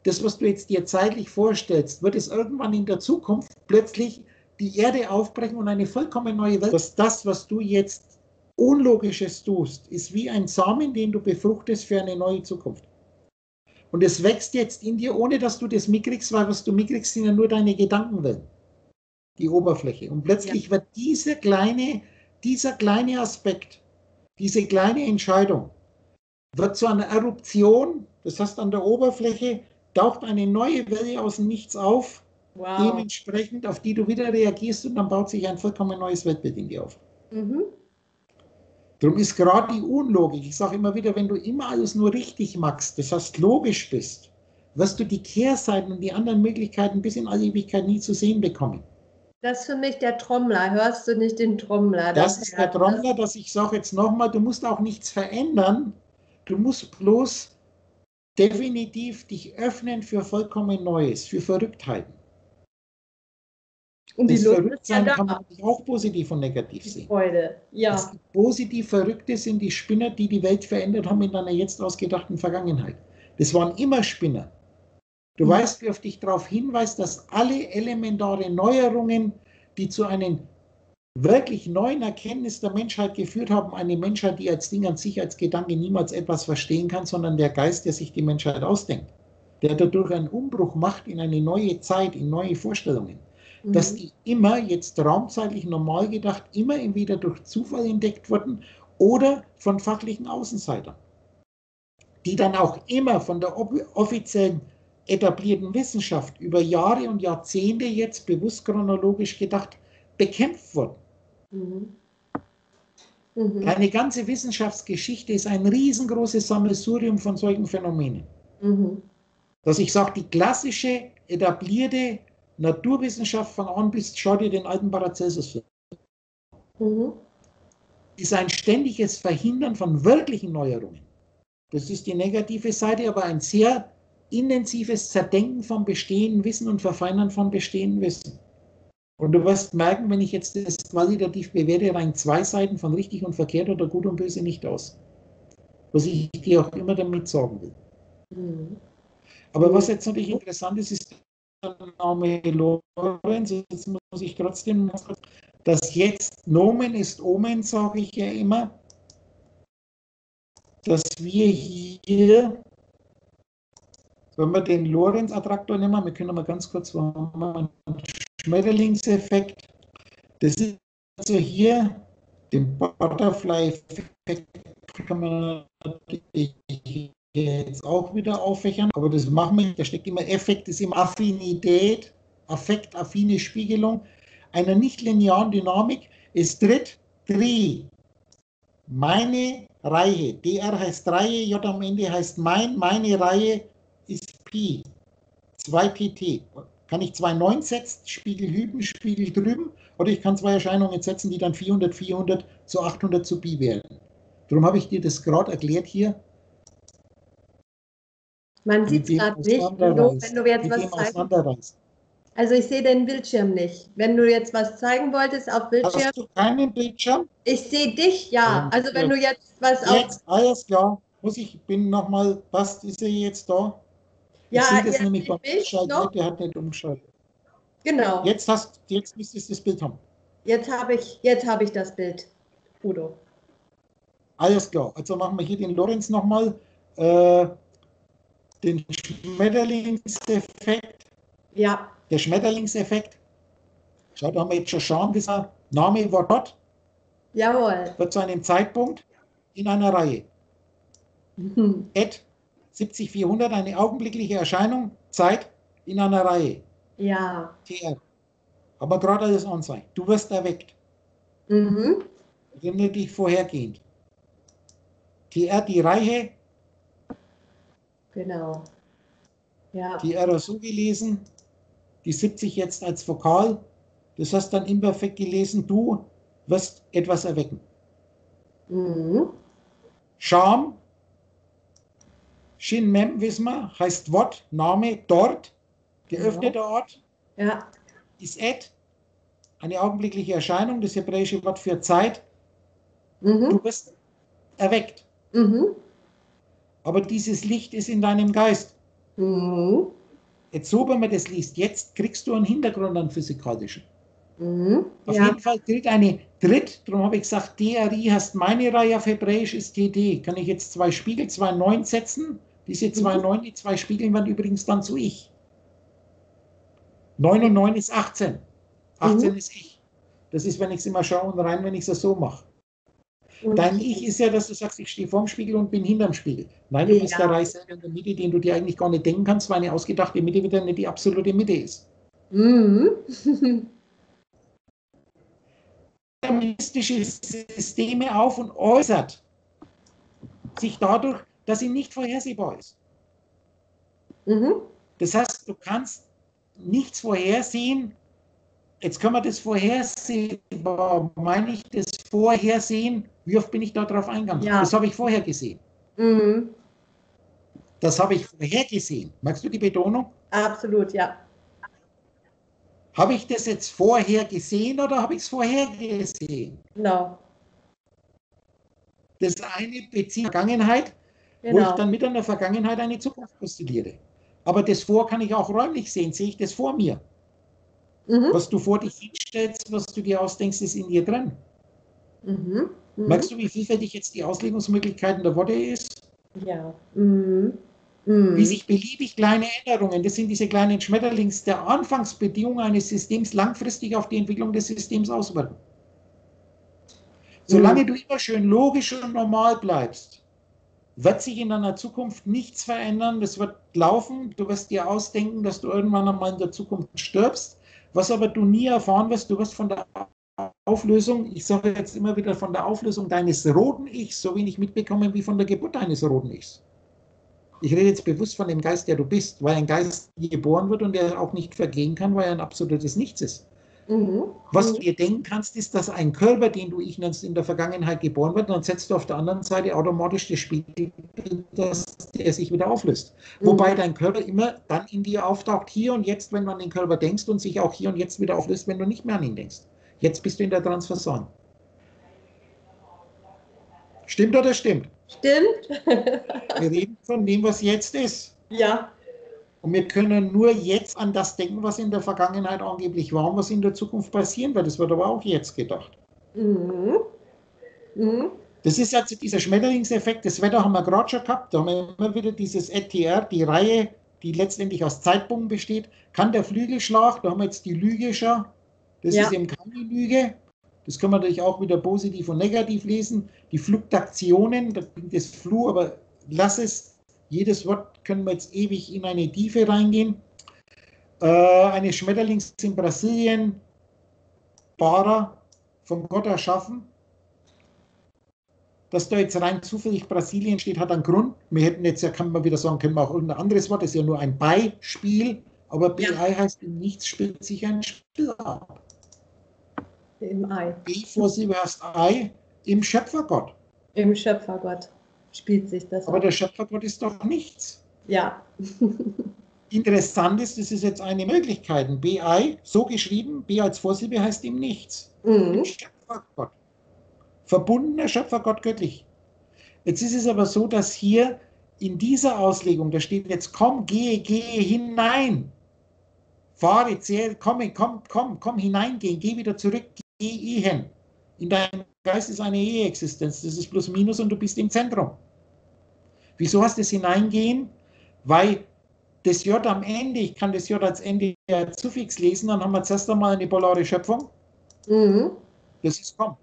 das, was du jetzt dir zeitlich vorstellst, wird es irgendwann in der Zukunft plötzlich die Erde aufbrechen und eine vollkommen neue Welt. Das, was du jetzt Unlogisches tust, ist wie ein Samen, den du befruchtest für eine neue Zukunft. Und es wächst jetzt in dir, ohne dass du das mitkriegst, weil was du mitkriegst, sind ja nur deine Gedankenwellen, die Oberfläche. Und plötzlich wird dieser kleine Aspekt, diese kleine Entscheidung, wird zu einer Eruption, das heißt an der Oberfläche taucht eine neue Welle aus dem Nichts auf, dementsprechend, auf die du wieder reagierst und dann baut sich ein vollkommen neues Weltbild in dir auf. Mhm. Darum ist gerade die Unlogik, ich sage immer wieder, wenn du immer alles nur richtig machst, das heißt logisch bist, wirst du die Kehrseiten und die anderen Möglichkeiten bis in alle Ewigkeit nie zu sehen bekommen. Das ist für mich der Trommler. Hörst du nicht den Trommler? Das ist der Trommler, dass ich sage jetzt nochmal, du musst auch nichts verändern, du musst bloß definitiv dich öffnen für vollkommen Neues, für Verrücktheiten. Und die das Lust Verrücktsein ist ja kann da. man auch positiv und negativ Die sehen. Freude, ja. Es gibt positiv Verrückte sind die Spinner, die die Welt verändert haben in einer jetzt ausgedachten Vergangenheit. Das waren immer Spinner. Du weißt, wie oft ich darauf hinweise, dass alle elementare Neuerungen, die zu einem wirklich neuen Erkenntnis der Menschheit geführt haben, eine Menschheit, die als Ding an sich, als Gedanke niemals etwas verstehen kann, sondern der Geist, der sich die Menschheit ausdenkt, der dadurch einen Umbruch macht in eine neue Zeit, in neue Vorstellungen, dass die immer jetzt raumzeitlich normal gedacht, immer wieder durch Zufall entdeckt wurden oder von fachlichen Außenseitern, die dann auch immer von der offiziellen etablierten Wissenschaft über Jahre und Jahrzehnte jetzt bewusst chronologisch gedacht bekämpft wurden. Eine ganze Wissenschaftsgeschichte ist ein riesengroßes Sammelsurium von solchen Phänomenen. Dass ich sage, die klassische, etablierte Naturwissenschaft von an bis, schau dir den alten Paracelsus an, ist ein ständiges Verhindern von wirklichen Neuerungen. Das ist die negative Seite, aber ein sehr intensives Zerdenken von bestehenden Wissen und Verfeinern von bestehenden Wissen. Und du wirst merken, wenn ich jetzt das qualitativ bewerte, rein zwei Seiten von richtig und verkehrt oder gut und böse nicht aus. Was ich dir auch immer damit sagen will. Aber was jetzt natürlich interessant ist, ist der Name Lorenz. Jetzt muss ich trotzdem, dass jetzt Nomen ist Omen, sage ich ja immer, dass wir hier, wenn wir den Lorenz-Attraktor nehmen, wir können mal ganz kurz einen Schmetterlingseffekt. Das ist also hier den Butterfly-Effekt, kann man natürlich jetzt auch wieder auffächern, aber das machen wir nicht. Da steckt immer Effekt, ist immer Affinität, affektaffine Spiegelung einer nicht-linearen Dynamik. Es tritt meine Reihe, DR heißt Reihe, J am Ende heißt meine Reihe ist Pi, 2pt. Kann ich 2 9 setzen, Spiegel hüben, Spiegel drüben, oder ich kann 2 Erscheinungen setzen, die dann 400, 400 zu 800 zu Pi werden. Darum habe ich dir das gerade erklärt hier. Man sieht es gerade nicht, wenn du jetzt was zeigen. Also ich sehe den Bildschirm nicht. Wenn du jetzt was zeigen wolltest auf Bildschirm. Hast du keinen Bildschirm? Ich sehe dich, ja. Also wenn du jetzt was jetzt, alles klar. Bin nochmal, was ist er jetzt da? Ich ja, sehe das nämlich beim Umschalten, der hat nicht umgeschaltet. Genau. Jetzt müsstest du das Bild haben. Jetzt habe ich das Bild, Udo. Alles klar. Also machen wir hier den Lorenz nochmal. Den Schmetterlingseffekt. Ja. Der Schmetterlingseffekt. Schau, da haben wir jetzt schon schauen, dieser Name war dort. Jawohl. Wird zu einem Zeitpunkt in einer Reihe. Et 70400, eine augenblickliche Erscheinung, Zeit in einer Reihe. Ja. TR. Aber gerade alles an sein. Du wirst erweckt. Erinnere dich vorhergehend. TR, die Reihe. Genau. Ja. TR so gelesen. Die 70 jetzt als Vokal. Das hast dann imperfekt gelesen. Du wirst etwas erwecken. Scham. Shin Mem, wissen wir, heißt Wort, Name, dort, geöffneter Ort, ist Et, eine augenblickliche Erscheinung, das hebräische Wort für Zeit. Du bist erweckt. Aber dieses Licht ist in deinem Geist. Mhm. Jetzt so, wenn man das liest, jetzt kriegst du einen Hintergrund an physikalischen. Mhm. Auf Ja. jeden Fall darum habe ich gesagt, DRI heißt meine Reihe, auf Hebräisch ist TD. Kann ich jetzt 2 Spiegel, 2 9 setzen? Diese 2 9, die 2 Spiegeln werden übrigens dann zu ich. 9 und 9 ist 18. 18 ist ich. Das ist, wenn ich es immer schaue und rein, wenn ich es so mache. Dein Ich ist ja, dass du sagst, ich stehe vorm Spiegel und bin hinterm Spiegel. Nein, du bist der Reich selber in der Mitte, den du dir eigentlich gar nicht denken kannst, weil eine ausgedachte Mitte wieder nicht die absolute Mitte ist. Mystische Systeme auf und äußert sich dadurch, dass sie nicht vorhersehbar ist. Das heißt, du kannst nichts vorhersehen. Jetzt kann man das vorhersehbar, meine ich das Vorhersehen, wie oft bin ich da drauf eingegangen? Ja. Das habe ich vorher gesehen. Das habe ich vorher gesehen. Magst du die Betonung? Absolut, ja. Habe ich das jetzt vorher gesehen oder habe ich es vorher gesehen? Genau. Das eine bezieht Vergangenheit, wo ich dann mit einer Vergangenheit eine Zukunft postuliere. Aber das Vor kann ich auch räumlich sehen. Sehe ich das vor mir? Was du vor dich hinstellst, was du dir ausdenkst, ist in dir drin. Merkst du, wie vielfältig jetzt die Auslegungsmöglichkeiten der Worte ist? Ja. Wie sich beliebig kleine Änderungen, das sind diese kleinen Schmetterlings, der Anfangsbedingungen eines Systems langfristig auf die Entwicklung des Systems auswirken. Solange du immer schön logisch und normal bleibst, wird sich in deiner Zukunft nichts verändern. Das wird laufen. Du wirst dir ausdenken, dass du irgendwann einmal in der Zukunft stirbst. Was aber du nie erfahren wirst, du wirst von der Auflösung, ich sage jetzt immer wieder von der Auflösung deines roten Ichs, so wenig mitbekommen wie von der Geburt deines roten Ichs. Ich rede jetzt bewusst von dem Geist, der du bist, weil ein Geist geboren wird und der auch nicht vergehen kann, weil er ein absolutes Nichts ist. Was du dir denken kannst, ist, dass ein Körper, den du Ich nennst, in der Vergangenheit geboren wird, dann setzt du auf der anderen Seite automatisch das Spiegel, dass der sich wieder auflöst. Wobei dein Körper immer dann in dir auftaucht, hier und jetzt, wenn du an den Körper denkst und sich auch hier und jetzt wieder auflöst, wenn du nicht mehr an ihn denkst. Jetzt bist du in der Transversion. Stimmt oder stimmt? Stimmt. Wir reden von dem, was jetzt ist. Ja. Und wir können nur jetzt an das denken, was in der Vergangenheit angeblich war und was in der Zukunft passieren wird. Das wird aber auch jetzt gedacht. Das ist jetzt dieser Schmetterlingseffekt. Das Wetter haben wir gerade schon gehabt. Da haben wir immer wieder dieses ETR, die Reihe, die letztendlich aus Zeitpunkten besteht. Kann der Flügelschlag, da haben wir jetzt die Lüge schon. Das ist eben keine Lüge. Das kann man natürlich auch wieder positiv und negativ lesen. Die Fluktuationen, das Flu, aber lass es. Jedes Wort können wir jetzt ewig in eine Tiefe reingehen. Eine Schmetterlings in Brasilien, Bara, von Gott erschaffen. Dass da jetzt rein zufällig Brasilien steht, hat einen Grund. Wir hätten jetzt ja, kann man wieder sagen, können wir auch irgendein anderes Wort, das ist ja nur ein Beispiel, aber BI heißt, in nichts spielt sich ein Spiel ab. Im Ei. B Vorsilbe heißt Ei, im Schöpfergott. Im Schöpfergott spielt sich das Aber ab. der Schöpfergott ist doch nichts. Ja. Interessant ist, das ist jetzt eine Möglichkeit. BI, so geschrieben, B als Vorsilbe heißt ihm nichts. Schöpfergott. Verbundener Schöpfergott göttlich. Jetzt ist es aber so, dass hier in dieser Auslegung, da steht jetzt, komm, gehe hinein. Fahre, zähl, komm, hineingehen, geh wieder zurück, geh hin. In deinem Geist ist eine Existenz, das ist plus minus und du bist im Zentrum. Wieso hast du das Hineingehen? Weil das J am Ende, ich kann das J als Ende als Suffix lesen, dann haben wir zuerst einmal eine polare Schöpfung. Das ist komm.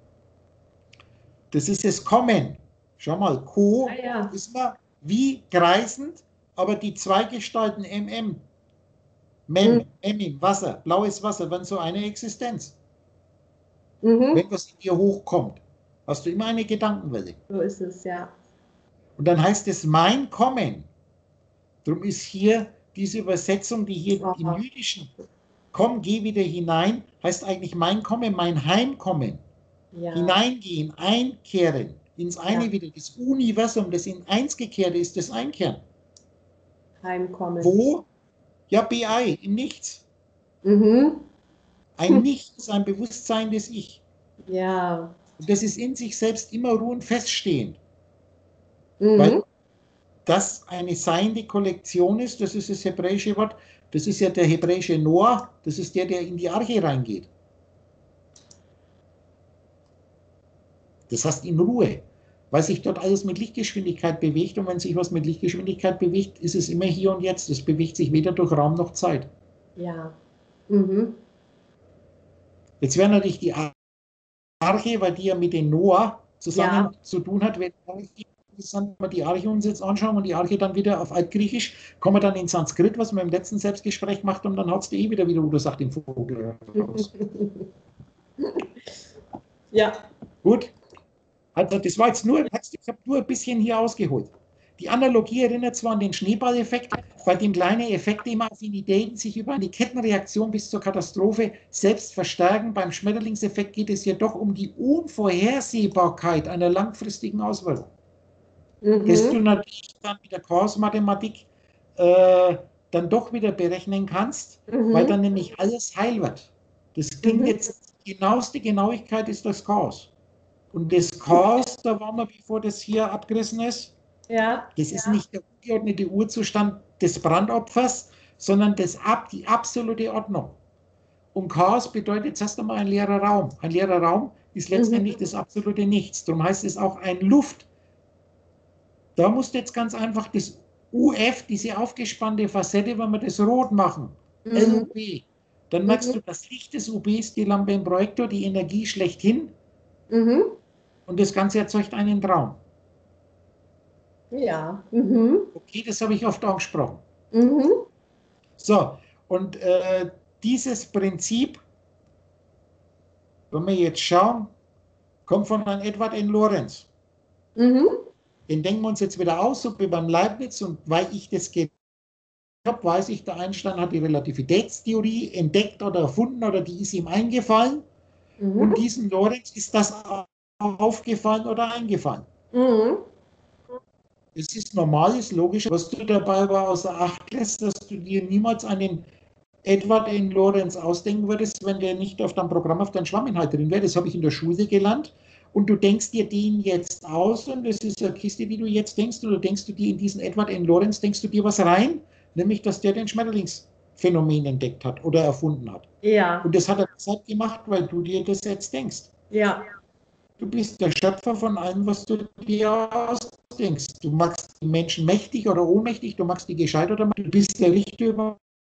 Das ist das Kommen. Schau mal, Co ist mal wie kreisend, aber die zwei Gestalten MM. Mem, Wasser, blaues Wasser, wenn so eine Existenz. Wenn was in dir hochkommt, hast du immer eine Gedankenwelle. So ist es, ja. Und dann heißt es mein Kommen. Darum ist hier diese Übersetzung, die hier im Jüdischen, komm, geh wieder hinein, heißt eigentlich mein Kommen, mein Heimkommen. Ja. Hineingehen, einkehren, ins eine wieder, das Universum, das in eins gekehrt ist, das Einkehren. Heimkommen. Wo? Ja, BI, im Nichts. Ein Nichts, ein Bewusstsein des Ich. Ja. Und das ist in sich selbst immer ruhend feststehend. Weil das eine seiende Kollektion ist, das ist das hebräische Wort, das ist ja der hebräische Noah, das ist der, der in die Arche reingeht. Das heißt in Ruhe, weil sich dort alles mit Lichtgeschwindigkeit bewegt und wenn sich was mit Lichtgeschwindigkeit bewegt, ist es immer hier und jetzt. Es bewegt sich weder durch Raum noch Zeit. Ja. Mhm. Jetzt wäre natürlich die Arche, weil die ja mit dem Noah zusammen zu tun hat, wenn wir die Arche uns jetzt anschauen und die Arche dann wieder auf Altgriechisch, kommen wir dann in Sanskrit, was man im letzten Selbstgespräch macht und dann haut es dir wieder, wie der Udo sagt, den Vogel raus. Ja. Gut. Also das war jetzt nur, ich habe nur ein bisschen hier ausgeholt. Die Analogie erinnert zwar an den Schneeballeffekt, bei dem kleine Effekte immer Affinitäten sich über eine Kettenreaktion bis zur Katastrophe selbst verstärken. Beim Schmetterlingseffekt geht es jedoch um die Unvorhersehbarkeit einer langfristigen Auswirkung. Das du natürlich dann mit der Chaosmathematik dann doch wieder berechnen kannst, weil dann nämlich alles heil wird. Das klingt jetzt, die genaueste Genauigkeit ist das Chaos. Und das Chaos, da waren wir, bevor das hier abgerissen ist, das ist nicht der ungeordnete Urzustand des Brandopfers, sondern die absolute Ordnung. Und Chaos bedeutet jetzt erst einmal ein leerer Raum. Ein leerer Raum ist letztendlich das absolute Nichts. Darum heißt es auch ein Luft. Da musst du jetzt ganz einfach das UF, diese aufgespannte Facette, wenn wir das rot machen, LUB, dann merkst du, das Licht des UB ist die Lampe im Projektor, die Energie schlechthin. Und das Ganze erzeugt einen Traum. Ja. Okay, das habe ich oft angesprochen. So, und dieses Prinzip, wenn wir jetzt schauen, kommt von einem Edward N. Lorenz. Den denken wir uns jetzt wieder aus, so wie beim Leibniz, und weil ich das habe, weiß ich, der Einstein hat die Relativitätstheorie entdeckt oder erfunden oder die ist ihm eingefallen. Und diesem Lorenz ist das aufgefallen oder eingefallen. Es ist normal, ist logisch, was du dabei aber außer Acht lässt, dass du dir niemals einen Edward N. Lorenz ausdenken würdest, wenn der nicht auf deinem Programm, auf deinem Schwamminhalt drin wäre. Das habe ich in der Schule gelernt. Und du denkst dir den jetzt aus, und das ist eine Kiste, die du jetzt denkst, oder denkst du dir in diesen Edward N. Lorenz, denkst du dir was rein, nämlich, dass der den Schmetterlingsphänomen entdeckt hat oder erfunden hat. Ja. Und das hat er deshalb gemacht, weil du dir das jetzt denkst. Ja. Du bist der Schöpfer von allem, was du dir ausdenkst. Du machst die Menschen mächtig oder ohnmächtig, du machst die gescheit oder du bist der Richter über.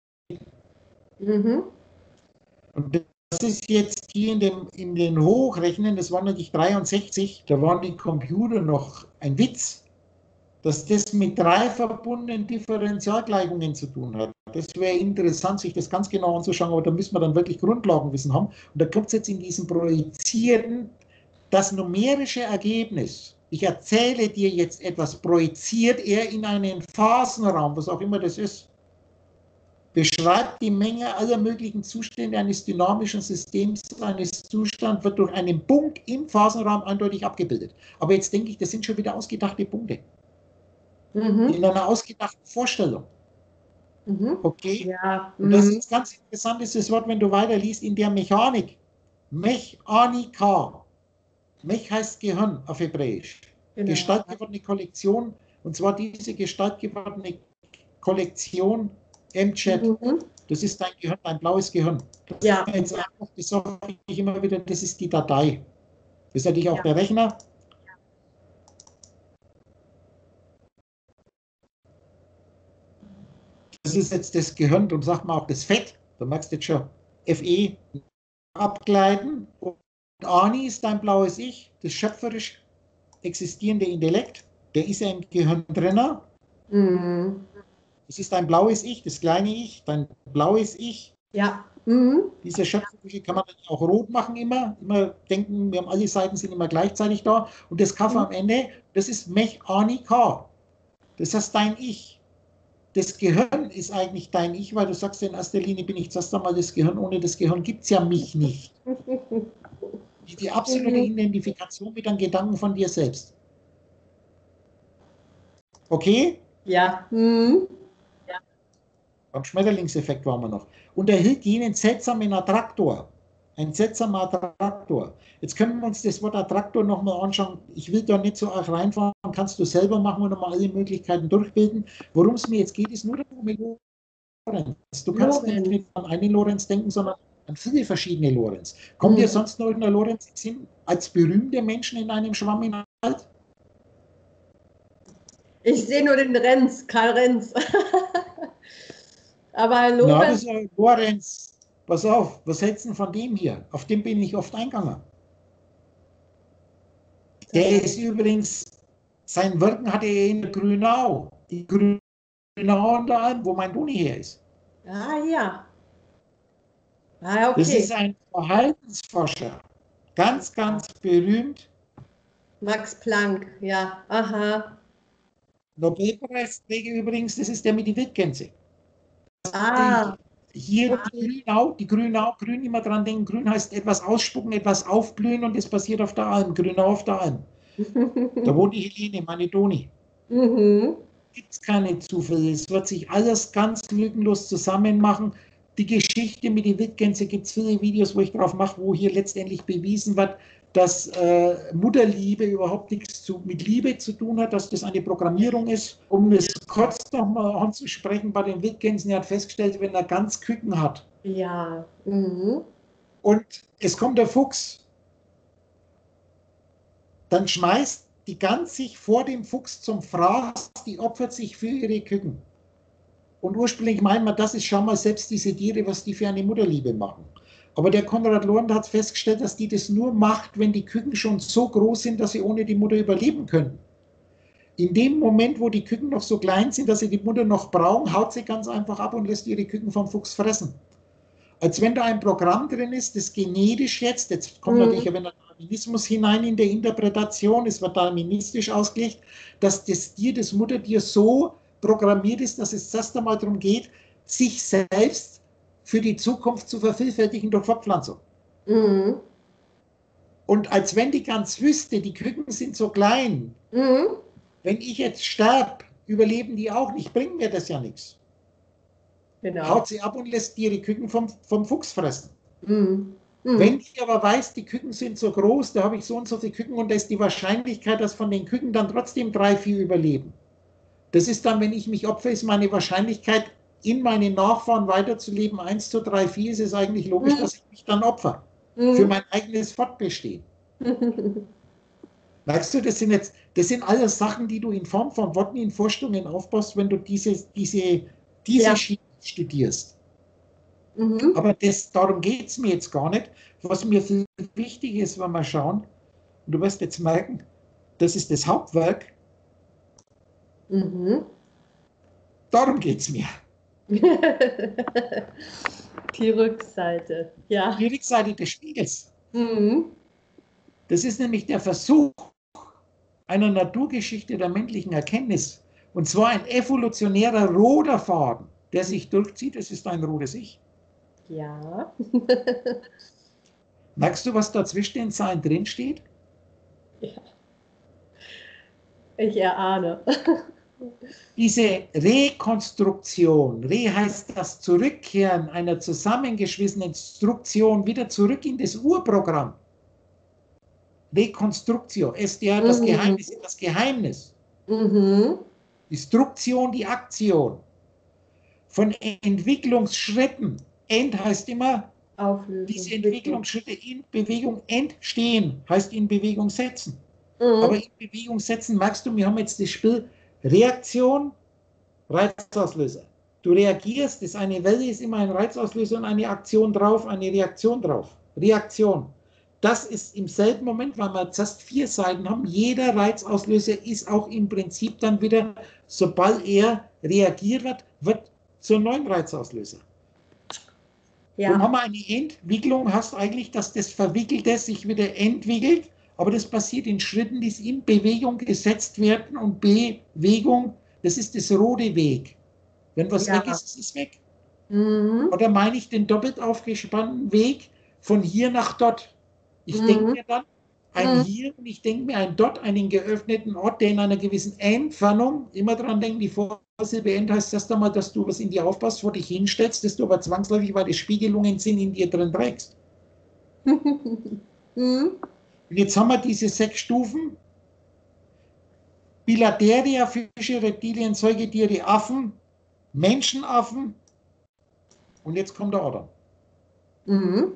Und das ist jetzt hier in den Hochrechnen, das waren natürlich 63, da waren die Computer noch ein Witz, dass das mit 3 verbundenen Differentialgleichungen zu tun hat. Das wäre interessant, sich das ganz genau anzuschauen, aber da müssen wir dann wirklich Grundlagenwissen haben. Und da kommt es jetzt in diesem Projizierten, das numerische Ergebnis. Ich erzähle dir jetzt etwas, projiziert er in einen Phasenraum, was auch immer das ist, beschreibt die Menge aller möglichen Zustände eines dynamischen Systems. Eines Zustands wird durch einen Punkt im Phasenraum eindeutig abgebildet. Aber jetzt denke ich, das sind schon wieder ausgedachte Punkte. In einer ausgedachten Vorstellung. Okay? Ja. Und das ist ganz interessant, ist das Wort, wenn du weiterliest, in der Mechanik. Mechanika. Mech heißt Gehirn auf Hebräisch. Genau. Gestaltgewordene Kollektion, und zwar diese gestaltgewordene Kollektion M-Chat. Das ist dein Gehirn, dein blaues Gehirn. Das sage ich immer wieder, das ist die Datei. Das ist natürlich auch der Rechner. Das ist jetzt das Gehirn, und sagt man auch das Fett. Da magst du jetzt schon FE abgleiten. Und Ani ist dein blaues Ich, das schöpferisch existierende Intellekt. Der ist ja im Gehirn drin. Das ist dein blaues Ich, das kleine Ich, dein blaues Ich. Ja. Diese schöpferische kann man auch rot machen immer denken, wir haben alle Seiten sind immer gleichzeitig da. Und das K am Ende, das ist Mechanika. Das heißt dein Ich. Das Gehirn ist eigentlich dein Ich, weil du sagst, in erster Linie bin ich zuerst einmal das Gehirn. Ohne das Gehirn gibt es ja mich nicht. Die absolute Identifikation mit einem Gedanken von dir selbst. Okay? Ja. Beim Schmetterlingseffekt waren wir noch. Unterhielt jenen seltsamen Attraktor, Ein seltsamer Attraktor. Jetzt können wir uns das Wort Attraktor nochmal anschauen. Ich will da nicht so arg reinfahren, kannst du selber machen und nochmal alle Möglichkeiten durchbilden. Worum es mir jetzt geht, ist nur darum, Lorenz. Du kannst nicht an einen Lorenz denken, sondern an viele verschiedene Lorenz. Kommt dir sonst noch irgendein Lorenz hin als berühmte Menschen in einem Schwamminhalt? Ich sehe nur den Renz, Karl Renz. Aber Lorenz. Na, das ist ja Lorenz. Pass auf, was hältst du denn von dem hier? Auf den bin ich oft eingegangen. Der ist übrigens, sein Wirken hatte er in Grünau. Die Grünau unter allem, wo mein Doni her ist. Ah, ja. Ah, okay. Das ist ein Verhaltensforscher. Ganz, ganz berühmt. Max Planck, ja. Aha. Nobelpreisträger übrigens, das ist der mit die Wildgänse. Ah. Hier die Grünau, grün immer dran denken, grün heißt etwas ausspucken, etwas aufblühen und das passiert auf der Alm, Grünau auf der Alm. Da wohnt die Helene, meine Doni. Gibt es keine Zufälle, es wird sich alles ganz lückenlos zusammen machen. Die Geschichte mit den Wildgänse gibt es viele Videos, wo ich drauf mache, wo hier letztendlich bewiesen wird, dass Mutterliebe überhaupt nichts mit Liebe zu tun hat, dass das eine Programmierung ist. Um es kurz nochmal anzusprechen, bei den Wildgänsen, er hat festgestellt, wenn er ganz Küken hat. Ja. Und es kommt der Fuchs, dann schmeißt die Gans sich vor dem Fuchs zum Fraß, die opfert sich für ihre Küken. Und ursprünglich meinen wir, das ist schon mal selbst diese Tiere, was die für eine Mutterliebe machen. Aber der Konrad Lorenz hat festgestellt, dass die das nur macht, wenn die Küken schon so groß sind, dass sie ohne die Mutter überleben können. In dem Moment, wo die Küken noch so klein sind, dass sie die Mutter noch brauchen, haut sie ganz einfach ab und lässt ihre Küken vom Fuchs fressen. Als wenn da ein Programm drin ist, das genetisch jetzt kommt natürlich ein Darwinismus hinein in der Interpretation, es wird darwinistisch ausgelegt, dass das Tier, das Muttertier so programmiert ist, dass es erst einmal darum geht, sich selbst für die Zukunft zu vervielfältigen durch Fortpflanzung. Und als wenn die Gans wüsste, die Küken sind so klein, wenn ich jetzt sterbe, überleben die auch nicht, bringt mir das ja nichts. Genau. Haut sie ab und lässt ihre Küken vom Fuchs fressen. Wenn ich aber weiß, die Küken sind so groß, da habe ich so und so viele Küken und da ist die Wahrscheinlichkeit, dass von den Küken dann trotzdem 3, 4 überleben. Das ist dann, wenn ich mich opfere, ist meine Wahrscheinlichkeit, in meinen Nachfahren weiterzuleben, 1 zu 3, 4, ist es eigentlich logisch, dass ich mich dann opfer. Für mein eigenes Fortbestehen. Weißt du, das sind alles Sachen, die du in Form von Worten in Vorstellungen aufbaust, wenn du diese Schiene studierst. Aber darum geht es mir jetzt gar nicht. Was mir viel wichtig ist, wenn wir schauen, und du wirst jetzt merken, das ist das Hauptwerk. Darum geht es mir. Die Rückseite, ja. Die Rückseite des Spiegels. Das ist nämlich der Versuch einer Naturgeschichte der menschlichen Erkenntnis. Und zwar ein evolutionärer roter Faden, der sich durchzieht. Es ist ein rotes Ich. Ja. Merkst du, was da zwischen den Zeilen drin steht? Ja. Ich erahne. Diese Rekonstruktion, heißt das Zurückkehren einer zusammengeschwissenen Struktion wieder zurück in das Urprogramm. Rekonstruktio, SDR, das Geheimnis, das Geheimnis. Die Struktion, die Aktion. Von Entwicklungsschritten. End heißt immer, Auflösung, diese Entwicklungsschritte in Bewegung entstehen, heißt in Bewegung setzen. Aber in Bewegung setzen, merkst du, wir haben jetzt das Spiel Reaktion, Reizauslöser. Du reagierst, eine Welle ist immer ein Reizauslöser und eine Aktion drauf, eine Reaktion drauf. Reaktion. Das ist im selben Moment, weil wir zuerst 4 Seiten haben, jeder Reizauslöser ist auch im Prinzip dann wieder, sobald er reagiert wird zur neuen Reizauslöser. Ja. Dann haben wir eine Entwicklung, hast eigentlich, dass das Verwickelte sich wieder entwickelt, aber das passiert in Schritten, die in Bewegung gesetzt werden und Bewegung, das ist das rote Weg. Wenn was weg ist, ist es weg. Oder meine ich den doppelt aufgespannten Weg von hier nach dort. Ich denke mir dann ein Hier und ich denke mir ein Dort, einen geöffneten Ort, der in einer gewissen Entfernung, immer dran denken, die Vorsilbe End heißt erst einmal, dass du was in dir aufpasst, vor dich hinstellst, dass du aber zwangsläufig, weil es Spiegelungen sind, in dir drin trägst. Und jetzt haben wir diese 6 Stufen. Bilateria, Fische, Reptilien, Säugetiere, Affen, Menschenaffen. Und jetzt kommt der Adam. Mhm.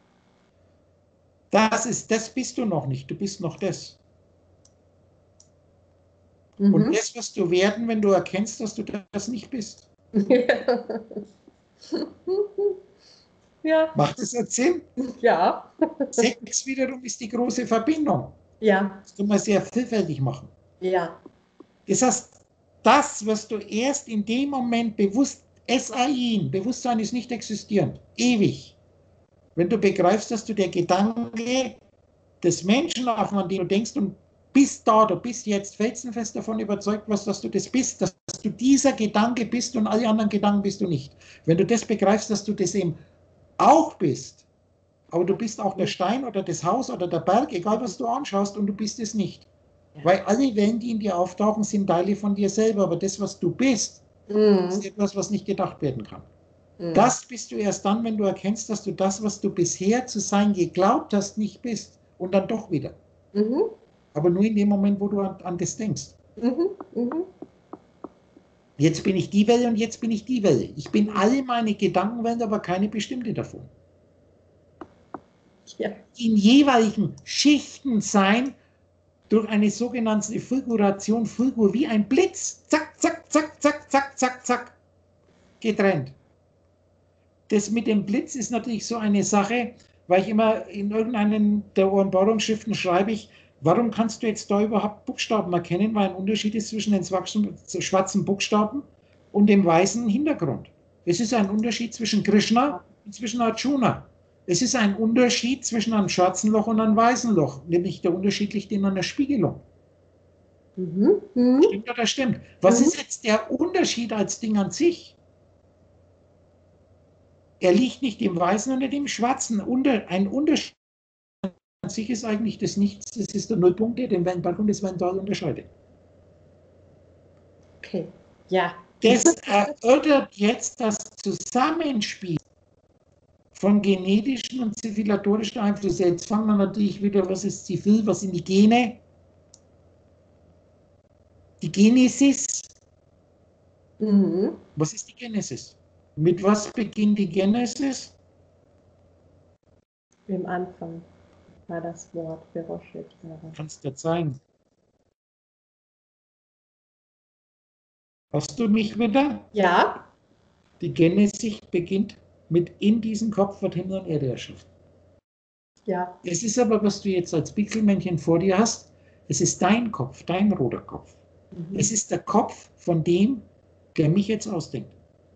Das bist du noch nicht. Du bist noch das. Und das wirst du werden, wenn du erkennst, dass du das nicht bist. Ja. Macht das jetzt Sinn? Ja. 6 wiederum ist die große Verbindung. Ja. Das kann man sehr vielfältig machen. Ja. Das heißt, das wirst du erst in dem Moment bewusst, SAI, Bewusstsein ist nicht existierend, ewig. Wenn du begreifst, dass du der Gedanke des Menschen, an den du denkst und bist da, du bist jetzt felsenfest davon überzeugt, dass du das bist, dass du dieser Gedanke bist und alle anderen Gedanken bist du nicht. Wenn du das begreifst, dass du das eben auch bist, aber du bist auch der Stein oder das Haus oder der Berg, egal was du anschaust, und du bist es nicht. Weil alle Wellen, die in dir auftauchen, sind Teile von dir selber, aber das, was du bist, ist etwas, was nicht gedacht werden kann. Das bist du erst dann, wenn du erkennst, dass du das, was du bisher zu sein geglaubt hast, nicht bist. Und dann doch wieder. Aber nur in dem Moment, wo du an das denkst. Jetzt bin ich die Welle und jetzt bin ich die Welle. Ich bin alle meine Gedankenwellen, aber keine bestimmte davon. Ja. In jeweiligen Schichten sein, durch eine sogenannte Fulguration, Fulgur, wie ein Blitz. Zack, zack, zack, zack, zack, zack, zack. Getrennt. Das mit dem Blitz ist natürlich so eine Sache, weil ich immer in irgendeinen der Offenbarungsschriften schreibe ich, warum kannst du jetzt da überhaupt Buchstaben erkennen, weil ein Unterschied ist zwischen den schwarzen Buchstaben und dem weißen Hintergrund. Es ist ein Unterschied zwischen Krishna und zwischen Arjuna. Es ist ein Unterschied zwischen einem schwarzen Loch und einem weißen Loch, nämlich der Unterschied liegt in einer Spiegelung. Stimmt oder stimmt? Was ist jetzt der Unterschied als Ding an sich? Er liegt nicht im Weißen und nicht im Schwarzen. Ein Unterschied an sich ist eigentlich das Nichts, das ist der Nullpunkt, der den Wellenberg und das Wellental unterscheidet. Okay, ja. Das erörtert jetzt das Zusammenspiel von genetischen und zivilisatorischen Einflüssen. Jetzt fangen wir natürlich wieder, was ist zivil, was sind die Gene? Die Genesis. Was ist die Genesis? Mit was beginnt die Genesis? Im Anfang war das Wort Beroshit. Kannst du zeigen. Hast du mich wieder? Ja. Die Genesis beginnt mit in diesem Kopf wird Himmel und Erde erschaffen. Ja. Es ist aber, was du jetzt als Pixelmännchen vor dir hast, es ist dein Kopf, dein roter Kopf. Es ist der Kopf von dem, der mich jetzt ausdenkt.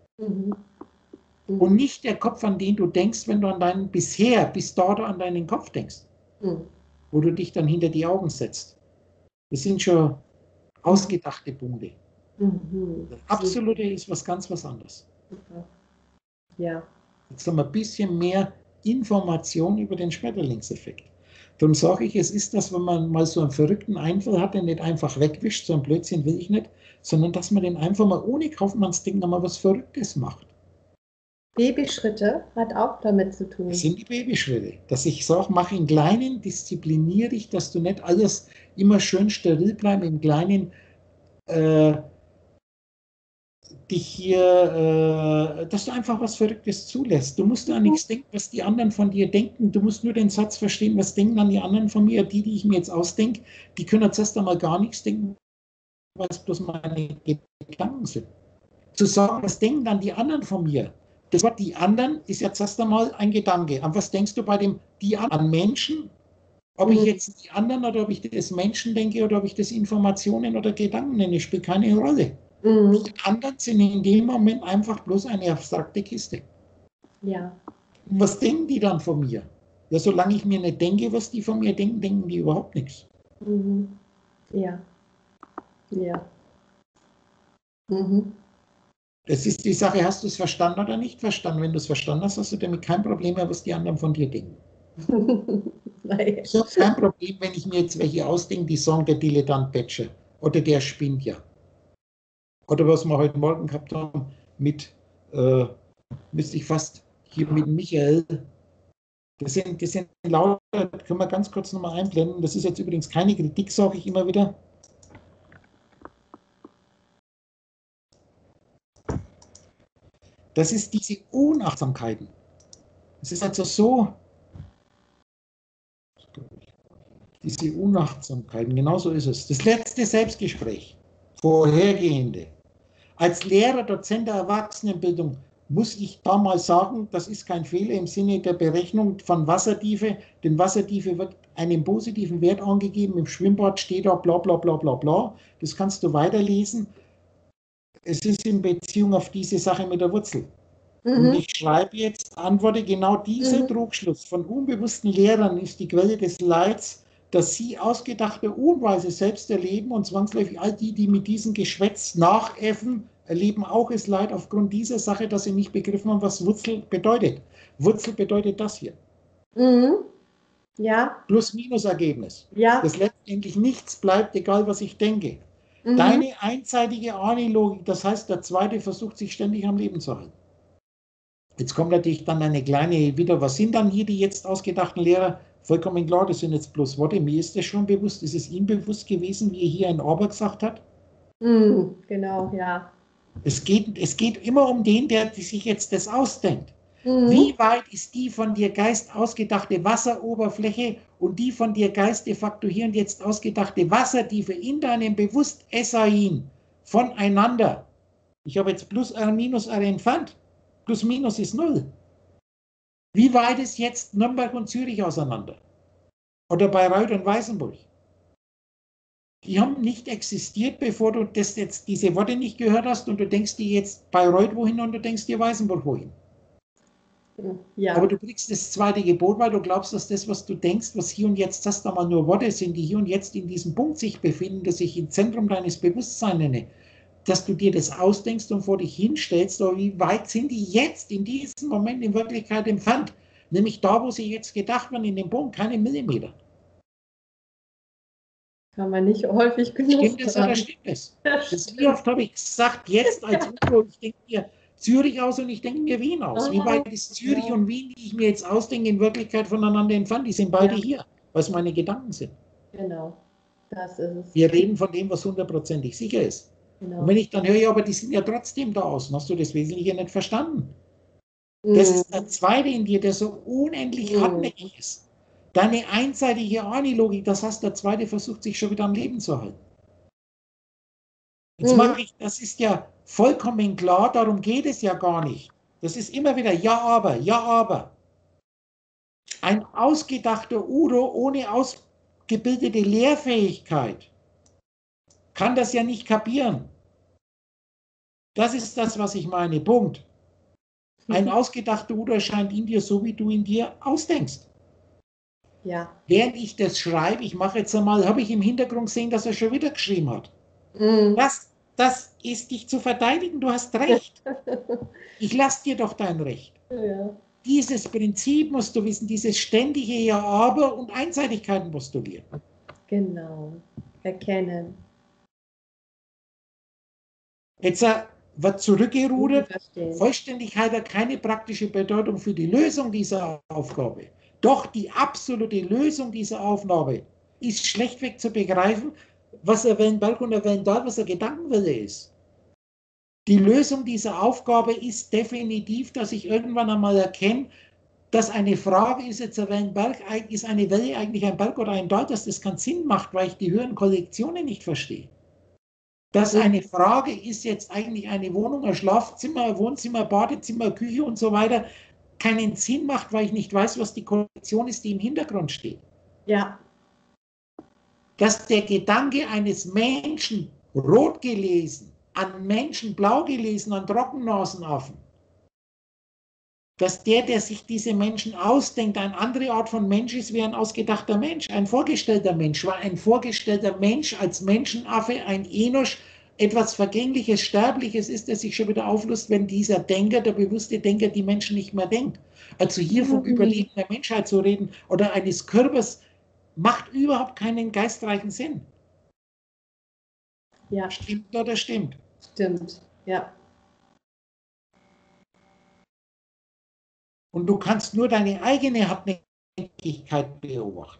Und nicht der Kopf, an den du denkst, wenn du an deinen bisher, bis dort an deinen Kopf denkst. Wo du dich dann hinter die Augen setzt. Das sind schon ausgedachte Punkte. Das Absolute ist was ganz was anderes. Ja. Jetzt haben wir ein bisschen mehr Information über den Schmetterlingseffekt. Darum sage ich, es ist das, wenn man mal so einen verrückten Einfall hat, den nicht einfach wegwischt, so ein Blödsinn will ich nicht, sondern dass man den einfach mal ohne Kaufmannsdenken mal was Verrücktes macht. Babyschritte hat auch damit zu tun. Das sind die Babyschritte. Dass ich sage, mach in Kleinen, diszipliniere dich, dass du nicht alles immer schön steril bleibst, im Kleinen dich hier, dass du einfach was Verrücktes zulässt. Du musst an nichts denken, was die anderen von dir denken. Du musst nur den Satz verstehen, was denken dann die anderen von mir. Die ich mir jetzt ausdenke, die können zuerst einmal gar nichts denken, weil es bloß meine Gedanken sind. Zu sagen, was denken dann die anderen von mir? Das Wort die anderen ist jetzt erst einmal ein Gedanke. An was denkst du bei dem die anderen? An Menschen? Ob ich jetzt die anderen oder ob ich das Menschen denke oder ob ich das Informationen oder Gedanken nenne, spielt keine Rolle. Die anderen sind in dem Moment einfach bloß eine abstrakte Kiste. Ja. Und was denken die dann von mir? Ja, solange ich mir nicht denke, was die von mir denken, denken die überhaupt nichts. Ja. Ja. Das ist die Sache, hast du es verstanden oder nicht verstanden? Wenn du es verstanden hast, hast du damit kein Problem mehr, was die anderen von dir denken. Ich habe kein Problem, wenn ich mir jetzt welche ausdenke, die sagen, der Dilettant Betscher oder der spinnt ja. Oder was wir heute Morgen gehabt haben mit, müsste ich fast hier mit Michael, Das sind lauter, können wir ganz kurz nochmal einblenden. Das ist jetzt übrigens keine Kritik, sage ich immer wieder. Das ist diese Unachtsamkeiten. Es ist also so, diese Unachtsamkeiten, genauso ist es. Das letzte Selbstgespräch, vorhergehende. Als Lehrer, Dozent der Erwachsenenbildung muss ich da mal sagen, das ist kein Fehler im Sinne der Berechnung von Wassertiefe, denn Wassertiefe wird einem positiven Wert angegeben, im Schwimmbad steht da bla bla bla bla bla, das kannst du weiterlesen. Es ist in Beziehung auf diese Sache mit der Wurzel. Und ich schreibe jetzt, antworte, genau dieser Trugschluss von unbewussten Lehrern ist die Quelle des Leids, dass sie ausgedachte Unweise selbst erleben und zwangsläufig all die, die mit diesem Geschwätz nachäffen, erleben auch das Leid aufgrund dieser Sache, dass sie nicht begriffen haben, was Wurzel bedeutet. Wurzel bedeutet das hier. Ja. Plus-Minus-Ergebnis. Ja. Das letztendlich nichts bleibt, egal was ich denke. Deine einseitige Ahnenlogik, das heißt, der Zweite versucht sich ständig am Leben zu halten. Jetzt kommt natürlich dann eine kleine, wieder, was sind dann hier die jetzt ausgedachten Lehrer? Vollkommen klar, das sind jetzt bloß Worte. Mir ist das schon bewusst, ist es ihm bewusst gewesen, wie er hier in Aber gesagt hat? Genau, ja. Es geht immer um den, der sich jetzt das ausdenkt. Wie weit ist die von dir Geist ausgedachte Wasseroberfläche und die von dir Geist de facto hier und jetzt ausgedachte Wassertiefe in deinem Bewusst-Essayin voneinander? Ich habe jetzt plus R minus R entfernt. Plus minus ist 0. Wie weit ist jetzt Nürnberg und Zürich auseinander? Oder Bayreuth und Weißenburg? Die haben nicht existiert, bevor du jetzt diese Worte nicht gehört hast und du denkst dir jetzt Bayreuth wohin und du denkst dir Weißenburg wohin. Ja. Aber du kriegst das zweite Gebot, weil du glaubst, dass das, was du denkst, was hier und jetzt das da mal nur Worte sind, die hier und jetzt in diesem Punkt sich befinden, das ich im Zentrum deines Bewusstseins nenne, dass du dir das ausdenkst und vor dich hinstellst, aber wie weit sind die jetzt in diesem Moment in Wirklichkeit entfernt? Nämlich da, wo sie jetzt gedacht werden, in dem Punkt, keine Millimeter. Kann man nicht häufig genug Stimmt es oder stimmt es? Wie oft habe ich gesagt, jetzt als Info, ich denke mir Zürich aus und ich denke mir Wien aus. Wie weit ist Zürich und Wien, die ich mir jetzt ausdenke, in Wirklichkeit voneinander entfernt? Die sind beide hier, was meine Gedanken sind. Genau, das ist es. Wir reden von dem, was hundertprozentig sicher ist. Genau. Und wenn ich dann höre, ja, aber die sind ja trotzdem da außen, hast du das Wesentliche nicht verstanden? Das ist der Zweite in dir, der so unendlich hartnäckig ist. Deine einseitige Ahnenlogik, das heißt, der Zweite versucht sich schon wieder am Leben zu halten. Jetzt mache ich, das ist ja vollkommen klar, darum geht es ja gar nicht. Das ist immer wieder ja, aber, ja, aber. Ein ausgedachter Udo ohne ausgebildete Lehrfähigkeit kann das ja nicht kapieren. Das ist das, was ich meine. Punkt. Ein ausgedachter Udo erscheint in dir so, wie du in dir ausdenkst. Ja. Während ich das schreibe, ich mache jetzt einmal, habe ich im Hintergrund gesehen, dass er schon wieder geschrieben hat. Das ist dich zu verteidigen, du hast recht. Ich lasse dir doch dein Recht. Ja. Dieses Prinzip musst du wissen, dieses ständige Ja, aber und Einseitigkeiten postulieren. Genau, erkennen. Jetzt wird zurückgerudert, Vollständigkeit hat keine praktische Bedeutung für die Lösung dieser Aufgabe. Doch die absolute Lösung dieser Aufgabe ist schlechtweg zu begreifen, was er Wellenberg und der Wellendal, was der Gedankenwille ist. Die Lösung dieser Aufgabe ist definitiv, dass ich irgendwann einmal erkenne, dass eine Frage, ist jetzt ein Wellenberg, ist eine Welle eigentlich ein Berg oder ein Tal, dass das keinen Sinn macht, weil ich die höheren Kollektionen nicht verstehe. Dass eine Frage ist jetzt eigentlich eine Wohnung, ein Schlafzimmer, ein Wohnzimmer, ein Badezimmer, eine Küche und so weiter, keinen Sinn macht, weil ich nicht weiß, was die Kollektion ist, die im Hintergrund steht. Ja. Dass der Gedanke eines Menschen rot gelesen, an Menschen blau gelesen, an Trockennasenaffen, dass der sich diese Menschen ausdenkt, eine andere Art von Mensch ist wie ein ausgedachter Mensch, ein vorgestellter Mensch, war ein vorgestellter Mensch als Menschenaffe, ein Enosch, etwas Vergängliches, Sterbliches ist, das sich schon wieder auflöst, wenn dieser Denker, der bewusste Denker, die Menschen nicht mehr denkt. Also hier vom Überleben der Menschheit zu reden oder eines Körpers, macht überhaupt keinen geistreichen Sinn. Ja. Stimmt oder stimmt? Stimmt, ja. Und du kannst nur deine eigene Hartnäckigkeit beobachten.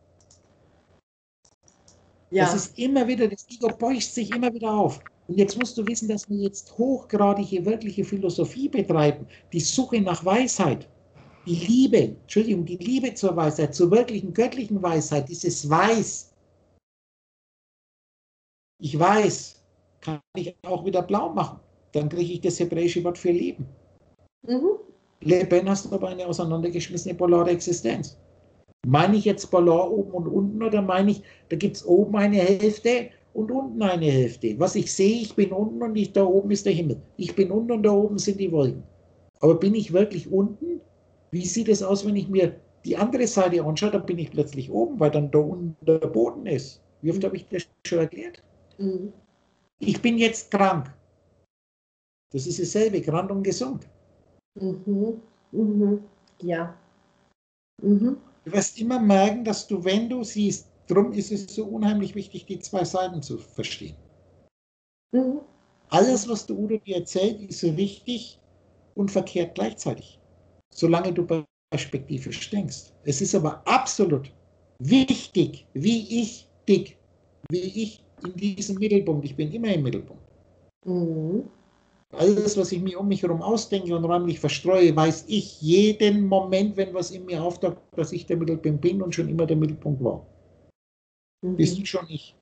Ja. Das ist immer wieder, das Ego beugt sich immer wieder auf. Und jetzt musst du wissen, dass wir jetzt hochgradige, wirkliche Philosophie betreiben, die Suche nach Weisheit, die Liebe, Entschuldigung, die Liebe zur Weisheit, zur wirklichen göttlichen Weisheit, dieses Weiß. Ich weiß, kann ich auch wieder blau machen. Dann kriege ich das hebräische Wort für Leben. Mhm. Leben hast du aber eine auseinandergeschmissene polare Existenz. Meine ich jetzt polar oben und unten oder meine ich, da gibt es oben eine Hälfte und unten eine Hälfte? Was ich sehe, ich bin unten und da oben ist der Himmel. Ich bin unten und da oben sind die Wolken. Aber bin ich wirklich unten? Wie sieht es aus, wenn ich mir die andere Seite anschaue? Dann bin ich plötzlich oben, weil dann da unten der Boden ist. Wie oft habe ich das schon erklärt? Mhm. Ich bin jetzt krank. Das ist dasselbe, krank und gesund. Mhm. Mhm. Ja. Mhm. Du wirst immer merken, dass du, wenn du siehst, darum ist es so unheimlich wichtig, die zwei Seiten zu verstehen. Mhm. Alles, was der Udo dir erzählt, ist so richtig und verkehrt gleichzeitig, solange du perspektivisch denkst. Es ist aber absolut wichtig, wie ich in diesem Mittelpunkt, ich bin immer im Mittelpunkt. Mhm. Alles, was ich mir um mich herum ausdenke und räumlich verstreue, weiß ich jeden Moment, wenn was in mir auftaucht, dass ich der Mittelpunkt bin und schon immer der Mittelpunkt war. Bist du schon ich.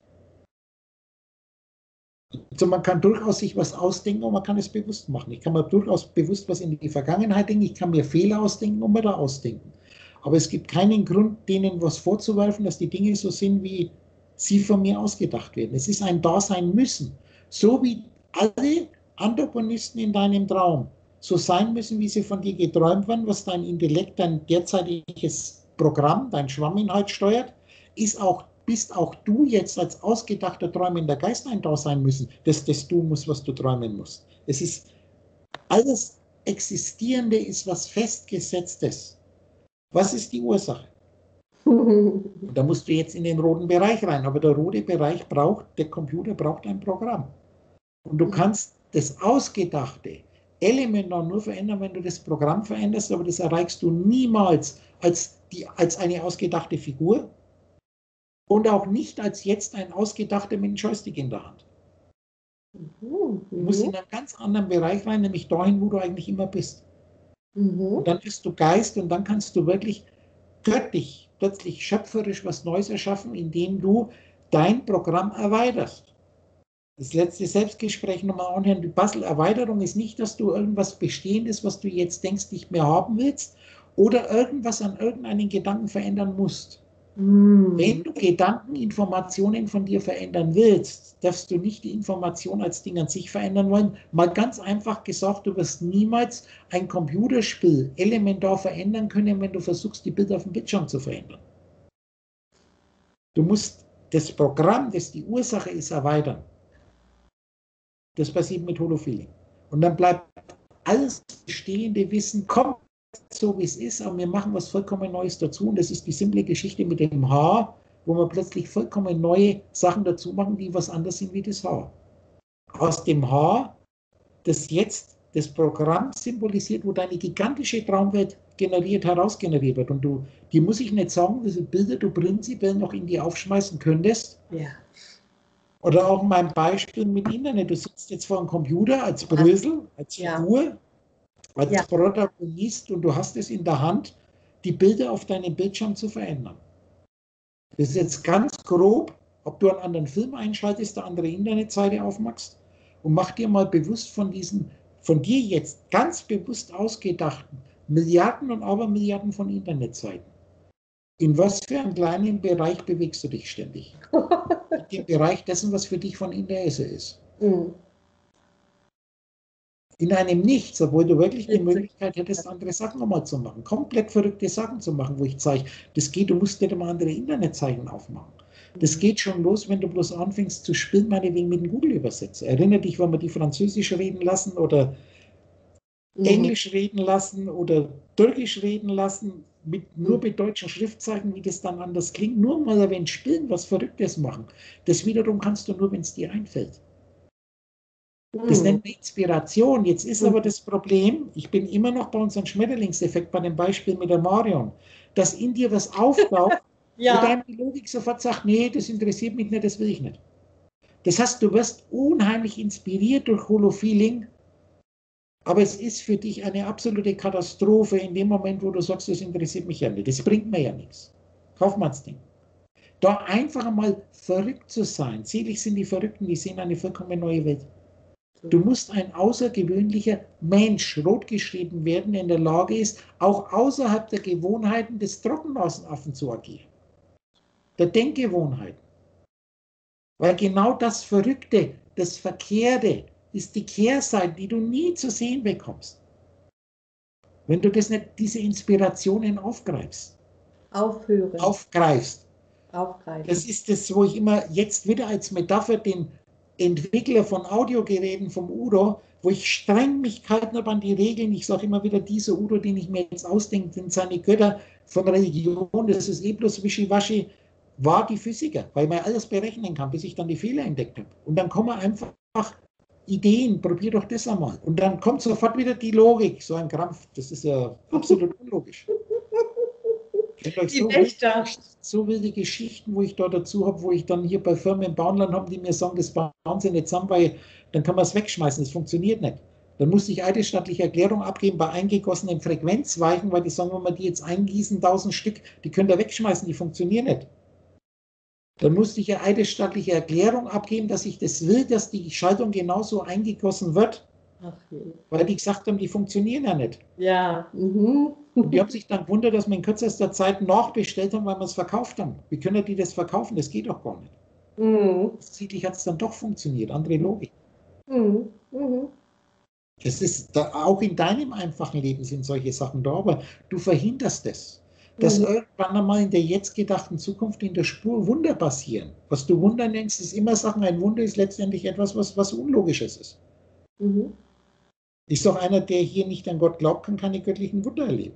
Also man kann durchaus sich was ausdenken und man kann es bewusst machen. Ich kann mir durchaus bewusst was in die Vergangenheit denken, ich kann mir Fehler ausdenken und mir da ausdenken. Aber es gibt keinen Grund, denen was vorzuwerfen, dass die Dinge so sind, wie sie von mir ausgedacht werden. Es ist ein Dasein müssen. So wie alle Antagonisten in deinem Traum so sein müssen, wie sie von dir geträumt werden, was dein Intellekt, dein derzeitiges Programm, dein Schwamminhalt steuert, bist auch du jetzt als ausgedachter träumender Geist ein Dasein müssen, dass das tun muss, was du träumen musst. Es ist alles Existierende ist was Festgesetztes. Was ist die Ursache? Und da musst du jetzt in den roten Bereich rein. Aber der rote Bereich der Computer braucht ein Programm. Und du kannst das Ausgedachte elementar nur verändern, wenn du das Programm veränderst, aber das erreichst du niemals als eine ausgedachte Figur und auch nicht als jetzt ein Ausgedachter mit einem Joystick in der Hand. Du musst in einen ganz anderen Bereich rein, nämlich dahin, wo du eigentlich immer bist. Und dann bist du Geist und dann kannst du wirklich göttlich, plötzlich schöpferisch was Neues erschaffen, indem du dein Programm erweiterst. Das letzte Selbstgespräch nochmal anhören. Die Puzzle-Erweiterung ist nicht, dass du irgendwas Bestehendes, was du jetzt denkst, nicht mehr haben willst oder irgendwas an irgendeinen Gedanken verändern musst. Wenn du Gedankeninformationen von dir verändern willst, darfst du nicht die Information als Ding an sich verändern wollen. Mal ganz einfach gesagt, du wirst niemals ein Computerspiel elementar verändern können, wenn du versuchst, die Bilder auf dem Bildschirm zu verändern. Du musst das Programm, das die Ursache ist, erweitern. Das passiert mit Holofeeling. Und dann bleibt alles bestehende Wissen komplett so, wie es ist, aber wir machen was vollkommen Neues dazu. Und das ist die simple Geschichte mit dem Haar, wo wir plötzlich vollkommen neue Sachen dazu machen, die was anders sind wie das Haar. Aus dem Haar, das jetzt das Programm symbolisiert, wo deine gigantische Traumwelt herausgeneriert wird. Und die muss ich nicht sagen, diese Bilder du prinzipiell noch in die aufschmeißen könntest. Ja. Oder auch mein Beispiel mit Internet. Du sitzt jetzt vor einem Computer als Brösel, als Figur, als Protagonist und du hast es in der Hand, die Bilder auf deinem Bildschirm zu verändern. Das ist jetzt ganz grob, ob du einen anderen Film einschaltest, eine andere Internetseite aufmachst und mach dir mal bewusst von diesen, von dir jetzt ganz bewusst ausgedachten Milliarden und Abermilliarden von Internetseiten. In was für einem kleinen Bereich bewegst du dich ständig? In dem Bereich dessen, was für dich von Interesse ist. In einem Nichts, obwohl du wirklich die Möglichkeit hättest, andere Sachen nochmal zu machen. Komplett verrückte Sachen zu machen, wo ich zeige, das geht, du musst nicht immer andere Internetseiten aufmachen. Das geht schon los, wenn du bloß anfängst zu spielen, meinetwegen mit dem Google-Übersetzer. Erinnere dich, wenn wir die Französisch reden lassen oder Englisch reden lassen oder Türkisch reden lassen, nur mit deutschen Schriftzeichen, wie das dann anders klingt. Nur mal ein wenig spielen, was Verrücktes machen. Das wiederum kannst du nur, wenn es dir einfällt. Das nennt man Inspiration. Jetzt ist aber das Problem, ich bin immer noch bei unserem Schmetterlingseffekt, bei dem Beispiel mit der Marion, dass in dir was auftaucht, wo deine Logik sofort sagt, nee, das interessiert mich nicht, das will ich nicht. Das heißt, du wirst unheimlich inspiriert durch Holofeeling, aber es ist für dich eine absolute Katastrophe in dem Moment, wo du sagst, das interessiert mich ja nicht, das bringt mir ja nichts. Kaufmannsding. Da einfach einmal verrückt zu sein. Selig sind die Verrückten, die sehen eine vollkommen neue Welt. Du musst ein außergewöhnlicher Mensch, rot geschrieben werden, der in der Lage ist, auch außerhalb der Gewohnheiten des Trockennasenaffen zu agieren. Der Denkgewohnheiten. Weil genau das Verrückte, das Verkehrte, ist die Kehrseite, die du nie zu sehen bekommst. Wenn du das nicht, diese Inspirationen aufgreifst. Aufgreifst. Das ist das, wo ich immer jetzt wieder als Metapher den Entwickler von Audiogeräten vom Udo, wo ich streng mich gehalten habe an die Regeln. Ich sage immer wieder, dieser Udo, den ich mir jetzt ausdenke, sind seine Götter von Religion, das ist bloß Wischiwaschi, war die Physiker, weil man alles berechnen kann, bis ich dann die Fehler entdeckt habe. Und dann kommen einfach Ideen, probier doch das einmal. Und dann kommt sofort wieder die Logik, so ein Krampf, das ist ja absolut unlogisch. So wilde Geschichten, wo ich da dazu habe, wo ich dann hier bei Firmen im Bauernland habe, die mir sagen, das bauen sie nicht zusammen, weil dann kann man es wegschmeißen, das funktioniert nicht. Dann musste ich eidesstattliche Erklärung abgeben bei eingegossenen Frequenzweichen, weil die sagen, wenn wir die jetzt eingießen, 1000 Stück, die könnt ihr wegschmeißen, die funktionieren nicht. Dann musste ich ja eidesstattliche Erklärung abgeben, dass ich das will, dass die Schaltung genauso eingegossen wird, weil die gesagt haben, die funktionieren ja nicht. Ja. Und die haben sich dann gewundert, dass wir in kürzester Zeit nachbestellt haben, weil wir es verkauft haben. Wie können die das verkaufen? Das geht doch gar nicht. Schließlich hat es dann doch funktioniert. Andere Logik. Das ist da, auch in deinem einfachen Leben sind solche Sachen da, aber du verhinderst es. Dass irgendwann einmal in der jetzt gedachten Zukunft in der Spur Wunder passieren. Was du Wunder nennst, ist immer Sachen, ein Wunder ist letztendlich etwas, was Unlogisches ist. Ich sage, einer, der hier nicht an Gott glaubt, kann keine göttlichen Wunder erleben.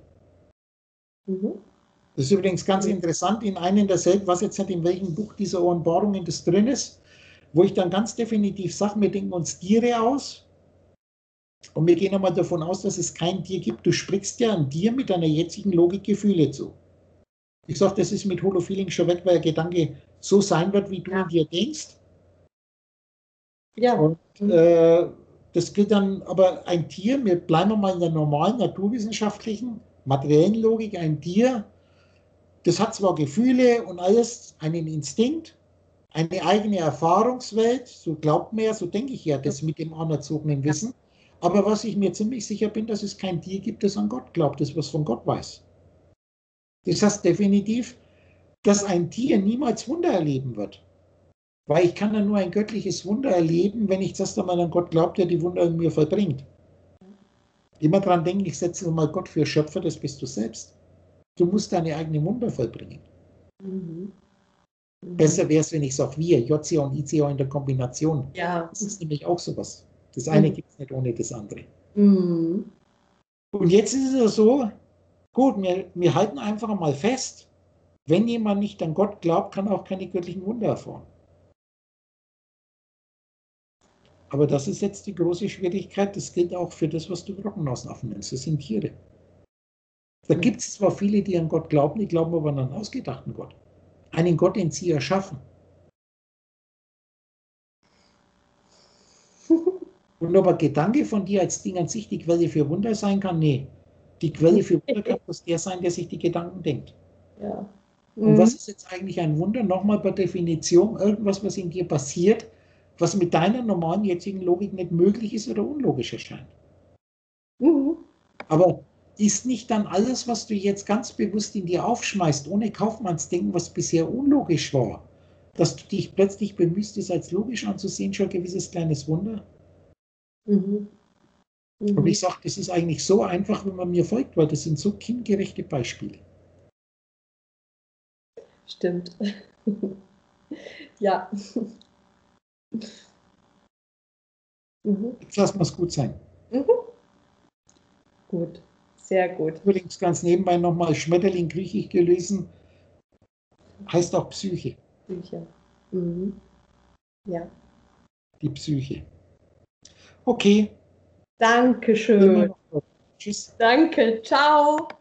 Das ist übrigens ganz interessant, in einem derselben, was jetzt nicht in welchem Buch dieser Offenbarungen das drin ist, wo ich dann ganz definitiv sage, wir denken uns Tiere aus und wir gehen einmal davon aus, dass es kein Tier gibt. Du sprichst ja an dir mit deiner jetzigen Logik Gefühle zu. Ich sage, das ist mit Holofeeling schon weg, weil der Gedanke so sein wird, wie du in dir denkst. Ja. Und das gilt dann, aber ein Tier, wir bleiben mal in der normalen, naturwissenschaftlichen, materiellen Logik, ein Tier, das hat zwar Gefühle und alles, einen Instinkt, eine eigene Erfahrungswelt, so glaubt man ja, so denke ich ja, das mit dem anerzogenen Wissen, aber was ich mir ziemlich sicher bin, dass es kein Tier gibt, das an Gott glaubt, das was von Gott weiß. Das heißt definitiv, dass ein Tier niemals Wunder erleben wird. Weil ich kann ja nur ein göttliches Wunder erleben, wenn ich das einmal an Gott glaube, der die Wunder in mir vollbringt. Immer dran denken, ich setze mal Gott für Schöpfer, das bist du selbst. Du musst deine eigenen Wunder vollbringen. Besser wäre es, wenn ich sage, wir, JCA und ICA in der Kombination. Ja. Das ist nämlich auch sowas. Das eine gibt es nicht ohne das andere. Und jetzt ist es ja so, gut, wir halten einfach mal fest, wenn jemand nicht an Gott glaubt, kann er auch keine göttlichen Wunder erfahren. Aber das ist jetzt die große Schwierigkeit, das gilt auch für das, was du Trockennasenaffen nennst, das sind Tiere. Da gibt es zwar viele, die an Gott glauben, die glauben aber an einen ausgedachten Gott. Einen Gott, den sie erschaffen. Und ob ein Gedanke von dir als Ding an sich die Quelle für Wunder sein kann, nee. Die Quelle für Wunder kann bloß der sein, der sich die Gedanken denkt. Ja. Und was ist jetzt eigentlich ein Wunder? Nochmal per Definition, irgendwas, was in dir passiert, was mit deiner normalen jetzigen Logik nicht möglich ist oder unlogisch erscheint. Aber ist nicht dann alles, was du jetzt ganz bewusst in dir aufschmeißt, ohne Kaufmannsdenken, was bisher unlogisch war, dass du dich plötzlich bemühst, es als logisch anzusehen, schon ein gewisses kleines Wunder? Und ich sage, das ist eigentlich so einfach, wenn man mir folgt, weil das sind so kindgerechte Beispiele. Stimmt. Ja. Jetzt lassen wir es gut sein. Gut, sehr gut. Übrigens ganz nebenbei nochmal Schmetterling griechisch gelesen, heißt auch Psyche. Psyche. Ja. Die Psyche. Okay. Dankeschön. Tschüss. Danke. Ciao.